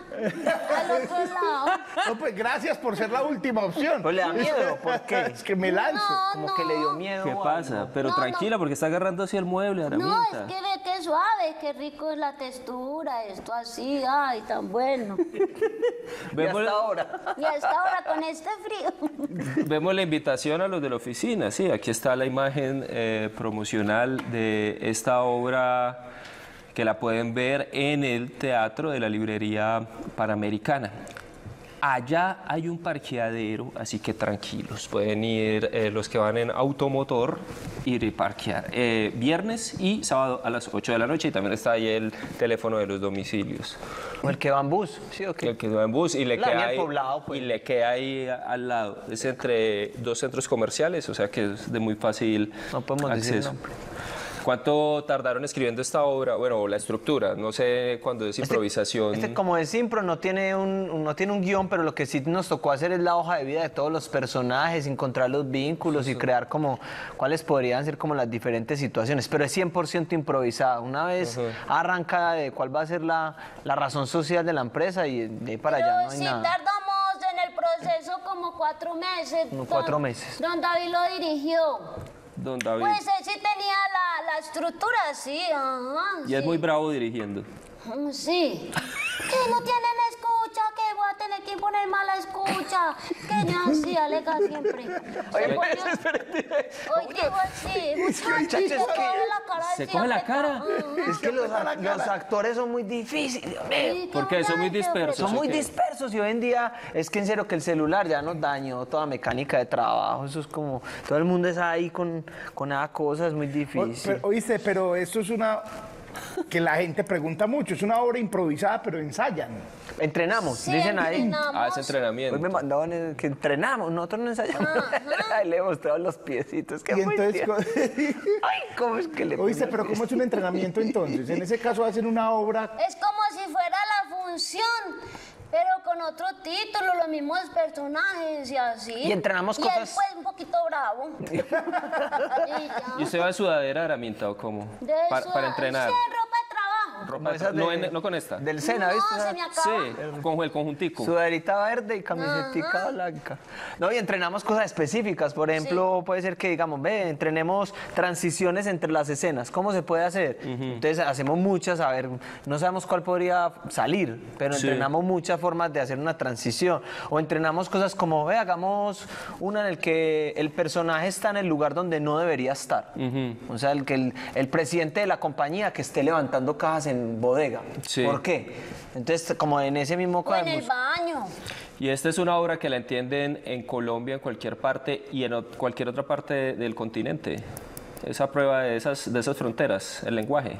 G: al otro lado.
C: No, pues gracias por ser la última opción.
D: Pues le da miedo, ¿por qué?
C: Es que me lanzo.
D: Como que le dio miedo.
B: ¿Qué pasa? Pero tranquila, porque está agarrando así el mueble, Araminta.
G: No, es que ve que suave, qué rico es la textura, esto así, ay, tan bueno.
D: Y hasta ahora.
G: Y hasta ahora con este frío.
B: Vemos la invitación a los de la oficina, sí, aquí está la imagen promocional de esta obra que la pueden ver en el Teatro de la Librería Panamericana. Allá hay un parqueadero, así que tranquilos, pueden ir los que van en automotor, ir y parquear. Viernes y sábado a las 8 de la noche y también está ahí el teléfono de los domicilios.
D: O el que va en bus, ¿sí o qué?
B: El que va en bus y le, queda ahí,
D: poblado, pues.
B: y le queda ahí al lado. Es entre dos centros comerciales, o sea que es de muy fácil
D: No podemos decir
B: acceso.
D: nombre.
B: ¿Cuánto tardaron escribiendo esta obra? Bueno, la estructura, no sé cuándo es improvisación.
D: Como es impro, no tiene un guión, pero lo que sí nos tocó hacer es la hoja de vida de todos los personajes, encontrar los vínculos y crear como cuáles podrían ser como las diferentes situaciones, pero es 100% improvisada. Una vez arranca de cuál va a ser la razón social de la empresa y de ahí para allá no hay
G: si
D: nada.
G: tardamos en el proceso como 4 meses.
D: Como 4 meses.
G: Don David lo dirigió.
B: Don David.
G: Pues él sí tenía la estructura, sí, ajá.
B: Y es muy bravo dirigiendo.
G: Sí. Que no tienen escucha, que voy a tener que imponer mala escucha. Que no así, alega siempre.
D: Oye,
G: Hoy digo así, muchachos,
B: ¿Se coge la cara?
D: Es que los actores son muy difíciles, Dios mío.
B: Porque son muy dispersos.
D: Son muy
B: ¿o qué?
D: dispersos y hoy en día es que en serio que el celular ya nos dañó toda mecánica de trabajo. Eso es como, todo el mundo está ahí con esa cosa, es muy difícil.
C: Oíste, pero esto es una que la gente pregunta mucho. Es una obra improvisada, pero ensayan.
D: Entrenamos,
G: Sí,
D: dicen ahí.
G: entrenamos.
B: Es entrenamiento.
D: Hoy me mandaban que entrenamos, nosotros no ensayamos. Ahí le he mostrado los piecitos. Que
C: Y entonces,
D: ay, ¿cómo es que le
C: oíste,
D: ponen
C: pero ¿cómo es un entrenamiento entonces? En ese caso hacen una obra.
G: Es como si fuera la función, pero con otro título, los mismos personajes y así.
D: Y entrenamos
G: y
D: cosas-
G: él fue un poquito bravo. Y ya.
B: ¿Y usted va en sudadera, Araminta, o cómo? Para entrenar.
G: Sí, ropa de trabajo.
B: Ropa de
D: esas
B: tra- no con esta.
D: Del Sena, ¿viste?
G: No, se me acaba.
B: Sí, con el conjuntico.
D: Sudaderita verde y camisetica blanca. No, y entrenamos cosas específicas. Por ejemplo, puede ser que digamos, entrenemos transiciones entre las escenas. ¿Cómo se puede hacer? Entonces hacemos muchas, a ver, no sabemos cuál podría salir, pero
B: Sí.
D: entrenamos muchas formas de hacer una transición. O entrenamos cosas como, hagamos una en el que el personaje está en el lugar donde no debería estar. O sea, el presidente de la compañía que esté levantando cajas en bodega.
B: Sí.
D: ¿Por qué? Entonces, como en ese mismo
G: O en el
D: caso.
G: baño.
B: Y esta es una obra que la entienden en Colombia, en cualquier parte y en cualquier otra parte del continente. Esa prueba de esas fronteras, el lenguaje.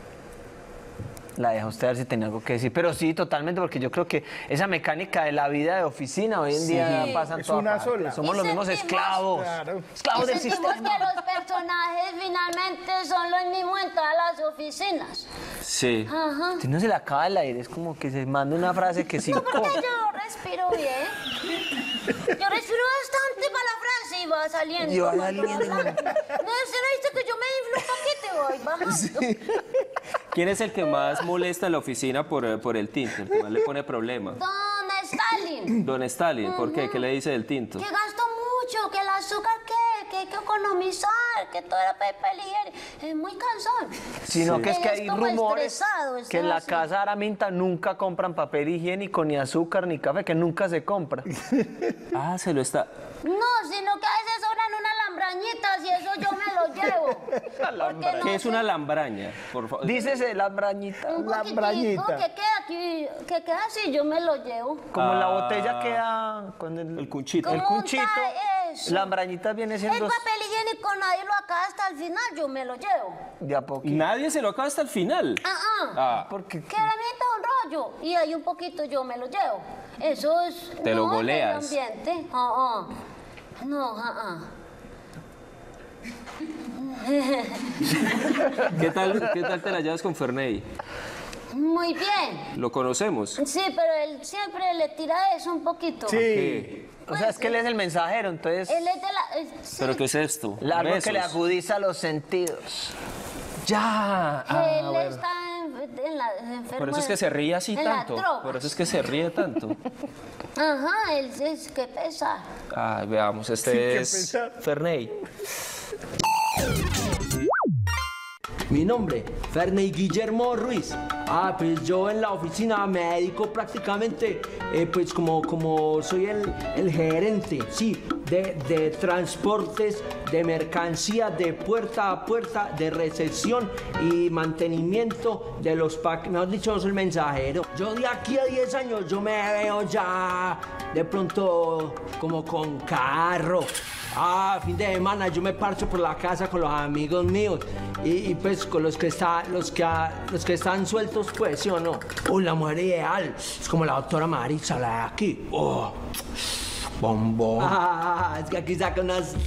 D: La deja usted a ver si tenía algo que decir. Pero sí, totalmente, porque yo creo que esa mecánica de la vida de oficina hoy en día pasa en
C: Es
D: toda
C: una
D: parte.
C: sola.
D: Somos
G: Y
D: los mismos
G: sentimos-
D: esclavos.
C: Claro.
D: Esclavos del
G: Sentimos
D: sistema.
G: que los personajes finalmente son los mismos en todas las oficinas.
B: Sí.
G: Ajá.
D: Si no se le acaba el aire, es como que se manda una frase que sí.
G: No, porque yo respiro bien. Yo respiro bastante para la frase y va saliendo.
D: Y va
G: como
D: saliendo.
G: todo blanco. No, ¿usted no dice que yo me inflo un poquito y voy bajando?
B: ¿Quién es el que más molesta en la oficina por el tinto? El que más le pone problema.
G: Don Stalin,
B: Don Stalin, ¿por qué? ¿Qué le dice del tinto?
G: que gasto mucho, que el azúcar que hay que economizar, que todo era papel higiénico. Es muy cansón.
D: Sino que es
G: Él
D: que
G: es
D: hay
G: como
D: rumores
G: estresado, está
D: que en la
G: así.
D: casa Araminta nunca compran papel higiénico, ni azúcar, ni café, que nunca se compra.
B: Ah, se lo está...
G: No, sino que a veces sobran unas lambrañitas y eso yo me lo llevo. Porque no
B: ¿Qué es
G: sé,
B: una lambraña? Por favor.
D: Dícese las brañitas.
G: un
C: lambrañita.
G: poquitico que queda aquí, que queda así, yo me lo llevo.
D: Como la
B: Ah.
D: botella queda con
B: El cunchito.
D: El
G: Como un
D: cunchito.
G: eso.
D: La brañita viene
G: El
D: siendo
G: papel higiénico nadie lo acaba hasta el final, yo me lo llevo.
D: de a poquito.
B: Nadie se lo acaba hasta el final. Ah,
D: Porque
G: Que herramienta un rollo y hay un poquito yo me lo llevo. Eso es.
B: Te lo
G: no,
B: goleas.
G: medio ambiente. No,
B: ¿qué tal te la llevas con Ferney?
G: Muy bien.
B: ¿Lo conocemos?
G: Sí, pero él siempre le tira eso un poquito.
C: Sí.
B: ¿Qué?
D: o sea, es que él es el mensajero, entonces
G: Él es de la. Sí.
B: ¿Pero qué es esto?
D: algo que
B: Besos.
D: le agudiza los sentidos.
B: Ya.
G: Él está enfermo.
B: Por eso es que se ríe así tanto. Por eso es que se ríe tanto.
G: Ajá, él es que pesa.
B: Ay, veamos, este es Ferney.
J: Mi nombre, Ferney Guillermo Ruiz. Pues yo en la oficina me dedico prácticamente, pues como soy el gerente, sí, de transportes, de mercancía, de puerta a puerta, de recepción y mantenimiento de los paquetes. Mejor dicho, yo soy el mensajero. Yo de aquí a 10 años, yo me veo ya de pronto como con carro. Fin de semana yo me parcho por la casa con los amigos míos y pues con los que están sueltos, pues, ¿sí o no? La mujer ideal es como la doctora Marisa, la de aquí. Bombón. Es que aquí saca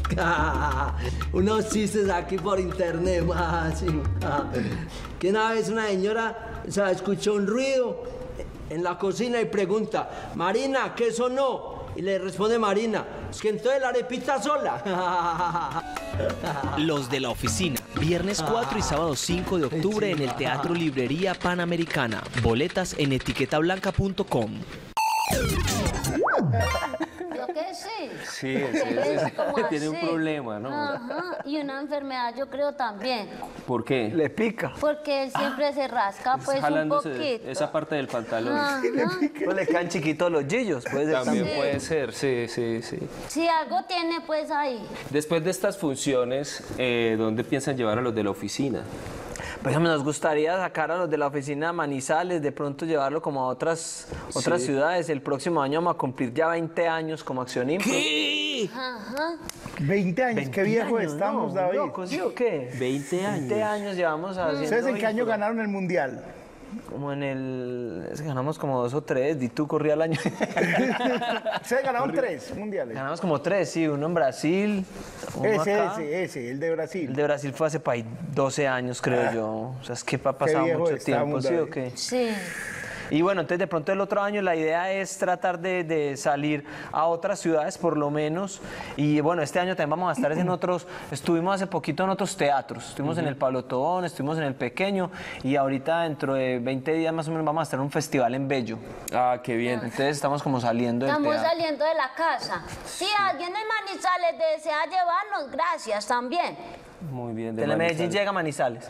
J: unos chistes aquí por internet, más. Que una vez una señora escuchó un ruido en la cocina y pregunta, Marina, ¿qué sonó? Y le responde Marina, es que entonces la arepita sola.
F: Los de la oficina, viernes 4 y sábado 5 de octubre en el Teatro Librería Panamericana. Boletas en etiquetablanca.com.
G: Yo que sí.
B: Sí, tiene un problema, ¿no?
G: Ajá, y una enfermedad yo creo también.
B: ¿Por qué?
D: Le pica.
G: Porque él siempre se rasca pues un
B: Jalándose
G: poquito.
B: esa parte del pantalón.
D: Pues le quedan chiquitos los yillos, puede ser
B: También
G: Sí.
B: puede ser, sí.
G: Si algo tiene pues ahí.
B: Después de estas funciones, ¿dónde piensan llevar a los de la oficina?
D: Pues nos gustaría sacar a los de la oficina a Manizales, de pronto llevarlo como a otras ciudades. El próximo año vamos a cumplir ya 20 años como Acción Impro.
B: ¿Qué?
G: Ajá.
C: 20 años, qué viejo
D: años,
C: estamos,
D: ¿no?
C: David.
D: ¿Loco, sí o qué?
B: 20 años.
D: 20 años llevamos haciendo.
C: ¿Ustedes en qué año
D: impro.
C: ganaron el mundial?
D: Como en el... Es que ganamos como 2 o 3, y tú corría el año.
C: Ustedes ganaron 3 mundiales.
D: Ganamos como 3, sí, uno en Brasil, uno acá.
C: Ese, el de Brasil.
D: El de Brasil fue hace 12 años, creo yo. O sea, es que ha pasado
C: viejo
D: mucho
C: estamos,
D: tiempo, ¿sí o
C: David.
D: qué?
G: Sí.
D: Y bueno, entonces de pronto el otro año la idea es tratar de salir a otras ciudades por lo menos. Y bueno, este año también vamos a estar en otros, estuvimos hace poquito en otros teatros. Estuvimos en el Pablo Tobón, estuvimos en el Pequeño y ahorita dentro de 20 días más o menos vamos a estar en un festival en Bello.
B: Ah, qué bien.
D: Entonces estamos como saliendo del
G: Estamos
D: teatro.
G: saliendo de la casa. Si alguien en Manizales desea llevarnos, gracias también.
B: Muy bien. de
D: Telemedellín
B: Manizales.
D: llega a Manizales.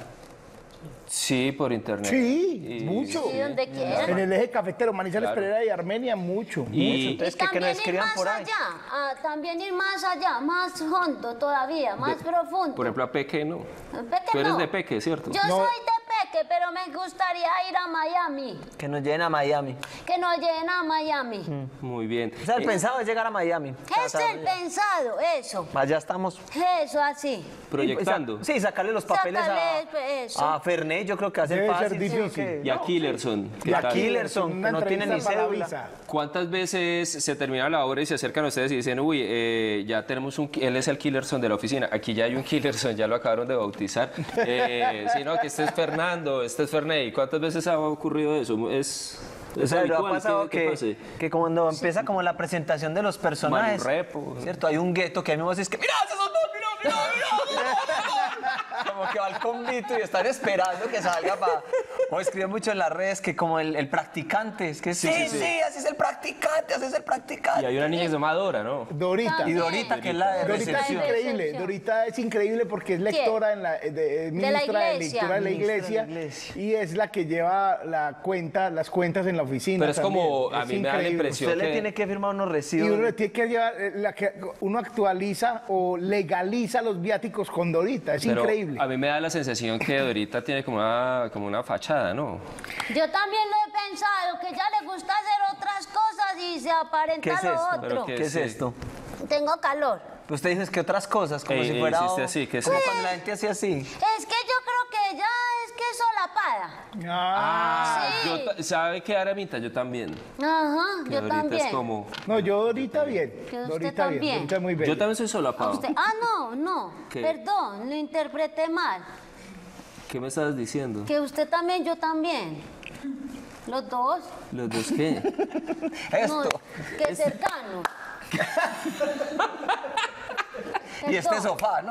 B: Sí, por internet.
C: Sí, mucho.
G: Sí, donde quieran.
C: En el eje cafetero, Manizales,
B: Claro.
C: Pereira y Armenia, mucho.
B: Y
D: Entonces,
G: Y
D: que nos
G: también ir
D: escriban
G: más
D: por ahí.
G: allá, también ir más allá, más hondo todavía, más profundo.
B: por ejemplo, a Peque, ¿no?
G: Peque
B: Tú eres
G: no.
B: de Peque, ¿cierto?
G: Yo soy de Peque, pero me gustaría ir a Miami,
D: Que nos lleven a Miami.
G: que nos lleven a Miami.
B: Muy bien.
D: O sea, el pensado es llegar a Miami.
G: Es el pensado, eso,
D: Allá estamos.
G: eso así.
B: Proyectando.
D: Sí, sacarle los papeles
G: Sácale eso.
D: a Fernet, yo creo que hace
C: Debe ser
D: fácil.
C: difícil.
D: ¿sí o qué?
B: Y a Killerson. ¿qué
D: Y a
B: tal?
D: Killerson,
C: Una
D: que no tiene ni
C: entrevista para la
D: cédula.
C: visa.
B: ¿Cuántas veces se termina la obra y se acercan a ustedes y dicen, uy, ya tenemos él es el Killerson de la oficina, aquí ya hay un Killerson, ya lo acabaron de bautizar? Sí, no, que este es Fernando, este es Ferney. ¿Cuántas veces ha ocurrido eso?
D: O sea, lo ha
B: habitual
D: pasado
B: que pase?
D: que cuando empieza como la presentación de los personajes,
B: Manurrepo.
D: ¿cierto? Hay un gueto que a mí me dice que ¡mira, esos dos! ¡Mira! Como que va al convito y están esperando que salga para... O escriben mucho en las redes que como el practicante, es que sí, así es el practicante, así es el practicante.
B: Y hay una niña que se llama Dora, ¿no?
C: Dorita.
D: Y Dorita, que es la de
C: Dorita es
D: recepción.
C: increíble. Dorita es increíble porque es lectora en la ministra de
G: iglesia.
C: lectura de la iglesia y es la que lleva las cuentas en la oficina.
B: Pero es como,
C: también.
B: a mí me da la
C: increíble.
B: impresión
D: Usted le
B: que...
D: tiene que firmar unos
C: Y
D: recibos.
C: uno le tiene que llevar, uno actualiza o legaliza los viáticos con Dorita. Es
B: Pero
C: increíble.
B: a mí me da la sensación que Dorita tiene como una fachada, ¿no?
G: Yo también lo he pensado, que ya le gusta hacer otras cosas y se
D: ¿Qué
G: aparenta
D: es
G: lo
D: esto?
G: otro.
B: ¿Qué
D: ¿Qué es
B: sí.
D: esto?
G: Tengo calor.
D: Usted dice que otras cosas, como si fuera...
B: hiciste así, ¿qué es
D: como
B: eso?
D: cuando la gente hacía así.
G: Es que yo creo que ella es que es solapada.
C: Ah,
G: Sí.
B: ¿Sabe qué, Aramita? Yo también.
G: Ajá,
B: Que
G: yo
B: Dorita
G: también.
B: es como...
C: no, yo Dorita bien.
G: Que usted
C: Dorita bien.
G: también.
C: Dorita muy bien.
B: Yo también soy solapado.
G: Usted- no,
B: ¿Qué?
G: perdón, lo interpreté mal.
B: ¿Qué me estabas diciendo?
G: Que usted también, yo también. Los dos.
B: ¿Los dos qué?
G: No, que cercano.
D: Y este
G: Perdón.
D: sofá, ¿no?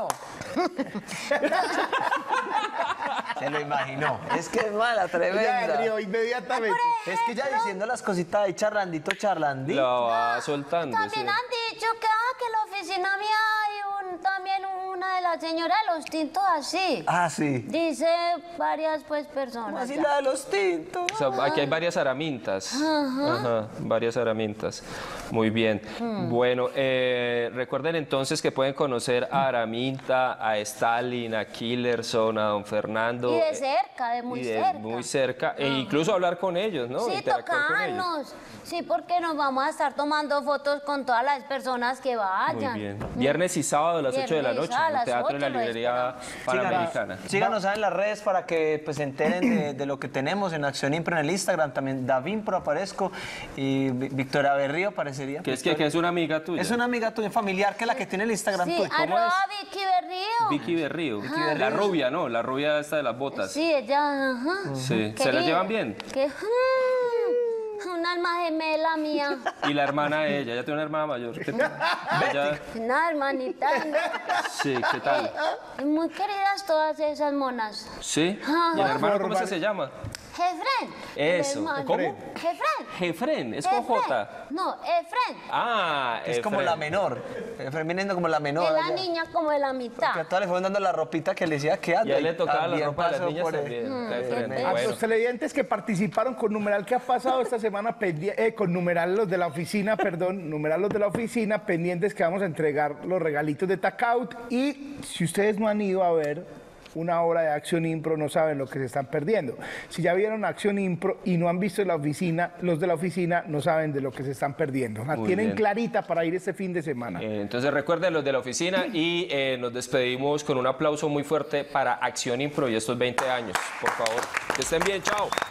D: Se lo imaginó. Es que es mala, tremenda.
C: Ya río inmediatamente.
D: Es que ya diciendo las cositas ahí, charlandito.
B: La va soltando.
G: También han dicho que en la oficina mía hay también una de las señoras de los tintos así.
D: Ah, sí.
G: Dice varias pues personas.
D: Así la de los tintos.
B: O sea, aquí hay varias aramintas. Ajá, varias aramintas. Muy bien. Bueno, recuerden entonces que pueden conocer a Araminta, a Stalin, a Killerson, a don Fernando.
G: Y de cerca, de muy cerca.
B: Muy cerca. E incluso hablar con ellos, ¿no?
G: Sí,
B: Interactuar con ellos.
G: tocarnos. Sí, porque nos vamos a estar tomando fotos con todas las personas que vayan.
B: Muy bien. Viernes y sábado a las 8 de la
G: Viernes
B: noche,
G: a
B: en el
G: las
B: Teatro de
G: 8
B: la
G: lo
B: Librería Panamericana.
D: Síganos en las redes para que pues, se enteren de lo que tenemos en Acción Impro en el Instagram. También Davimpro aparezco y Victoria Berrío aparecería.
B: Que es una amiga tuya.
D: Es una amiga tuya, familiar, que es la que tiene el Instagram
G: Sí,
D: tuyo. ¿Cómo es?
G: Vicky Berrío.
B: Vicky Berrío. La rubia, ¿no? La rubia esta de las botas.
G: Sí, ella, ajá.
B: Sí. ¿Se las llevan bien?
G: Un alma gemela mía.
B: Y la hermana de ella tiene una hermana mayor. ¿Qué tal?
G: Una hermanita.
B: Sí, ¿qué tal?
G: Muy queridas todas esas monas.
B: ¿Sí? ¿Y el hermano cómo se llama?
G: Jefren.
B: Eso. ¿Cómo?
G: Jefren.
B: Jefren, es con J.
G: No, Efren.
B: Ah,
D: es como la menor. Efren viene como la menor.
G: Es la niña como de la mitad.
D: Que a todas le fueron dando la ropita que le decía que anda.
B: Y a él le tocaba la ropa de las niñas también.
C: A los televidentes que participaron con numeral que ha pasado esta semana, con numeral los de la oficina, perdón, numeral los de la oficina, pendientes que vamos a entregar los regalitos de Takeout. Y si ustedes no han ido a ver una obra de Acción Impro, no saben lo que se están perdiendo. Si ya vieron Acción Impro y no han visto la oficina, los de la oficina no saben de lo que se están perdiendo. La tienen clarita para ir este fin de semana.
B: Entonces recuerden los de la oficina y nos despedimos con un aplauso muy fuerte para Acción Impro y estos 20 años. Por favor, que estén bien, chao.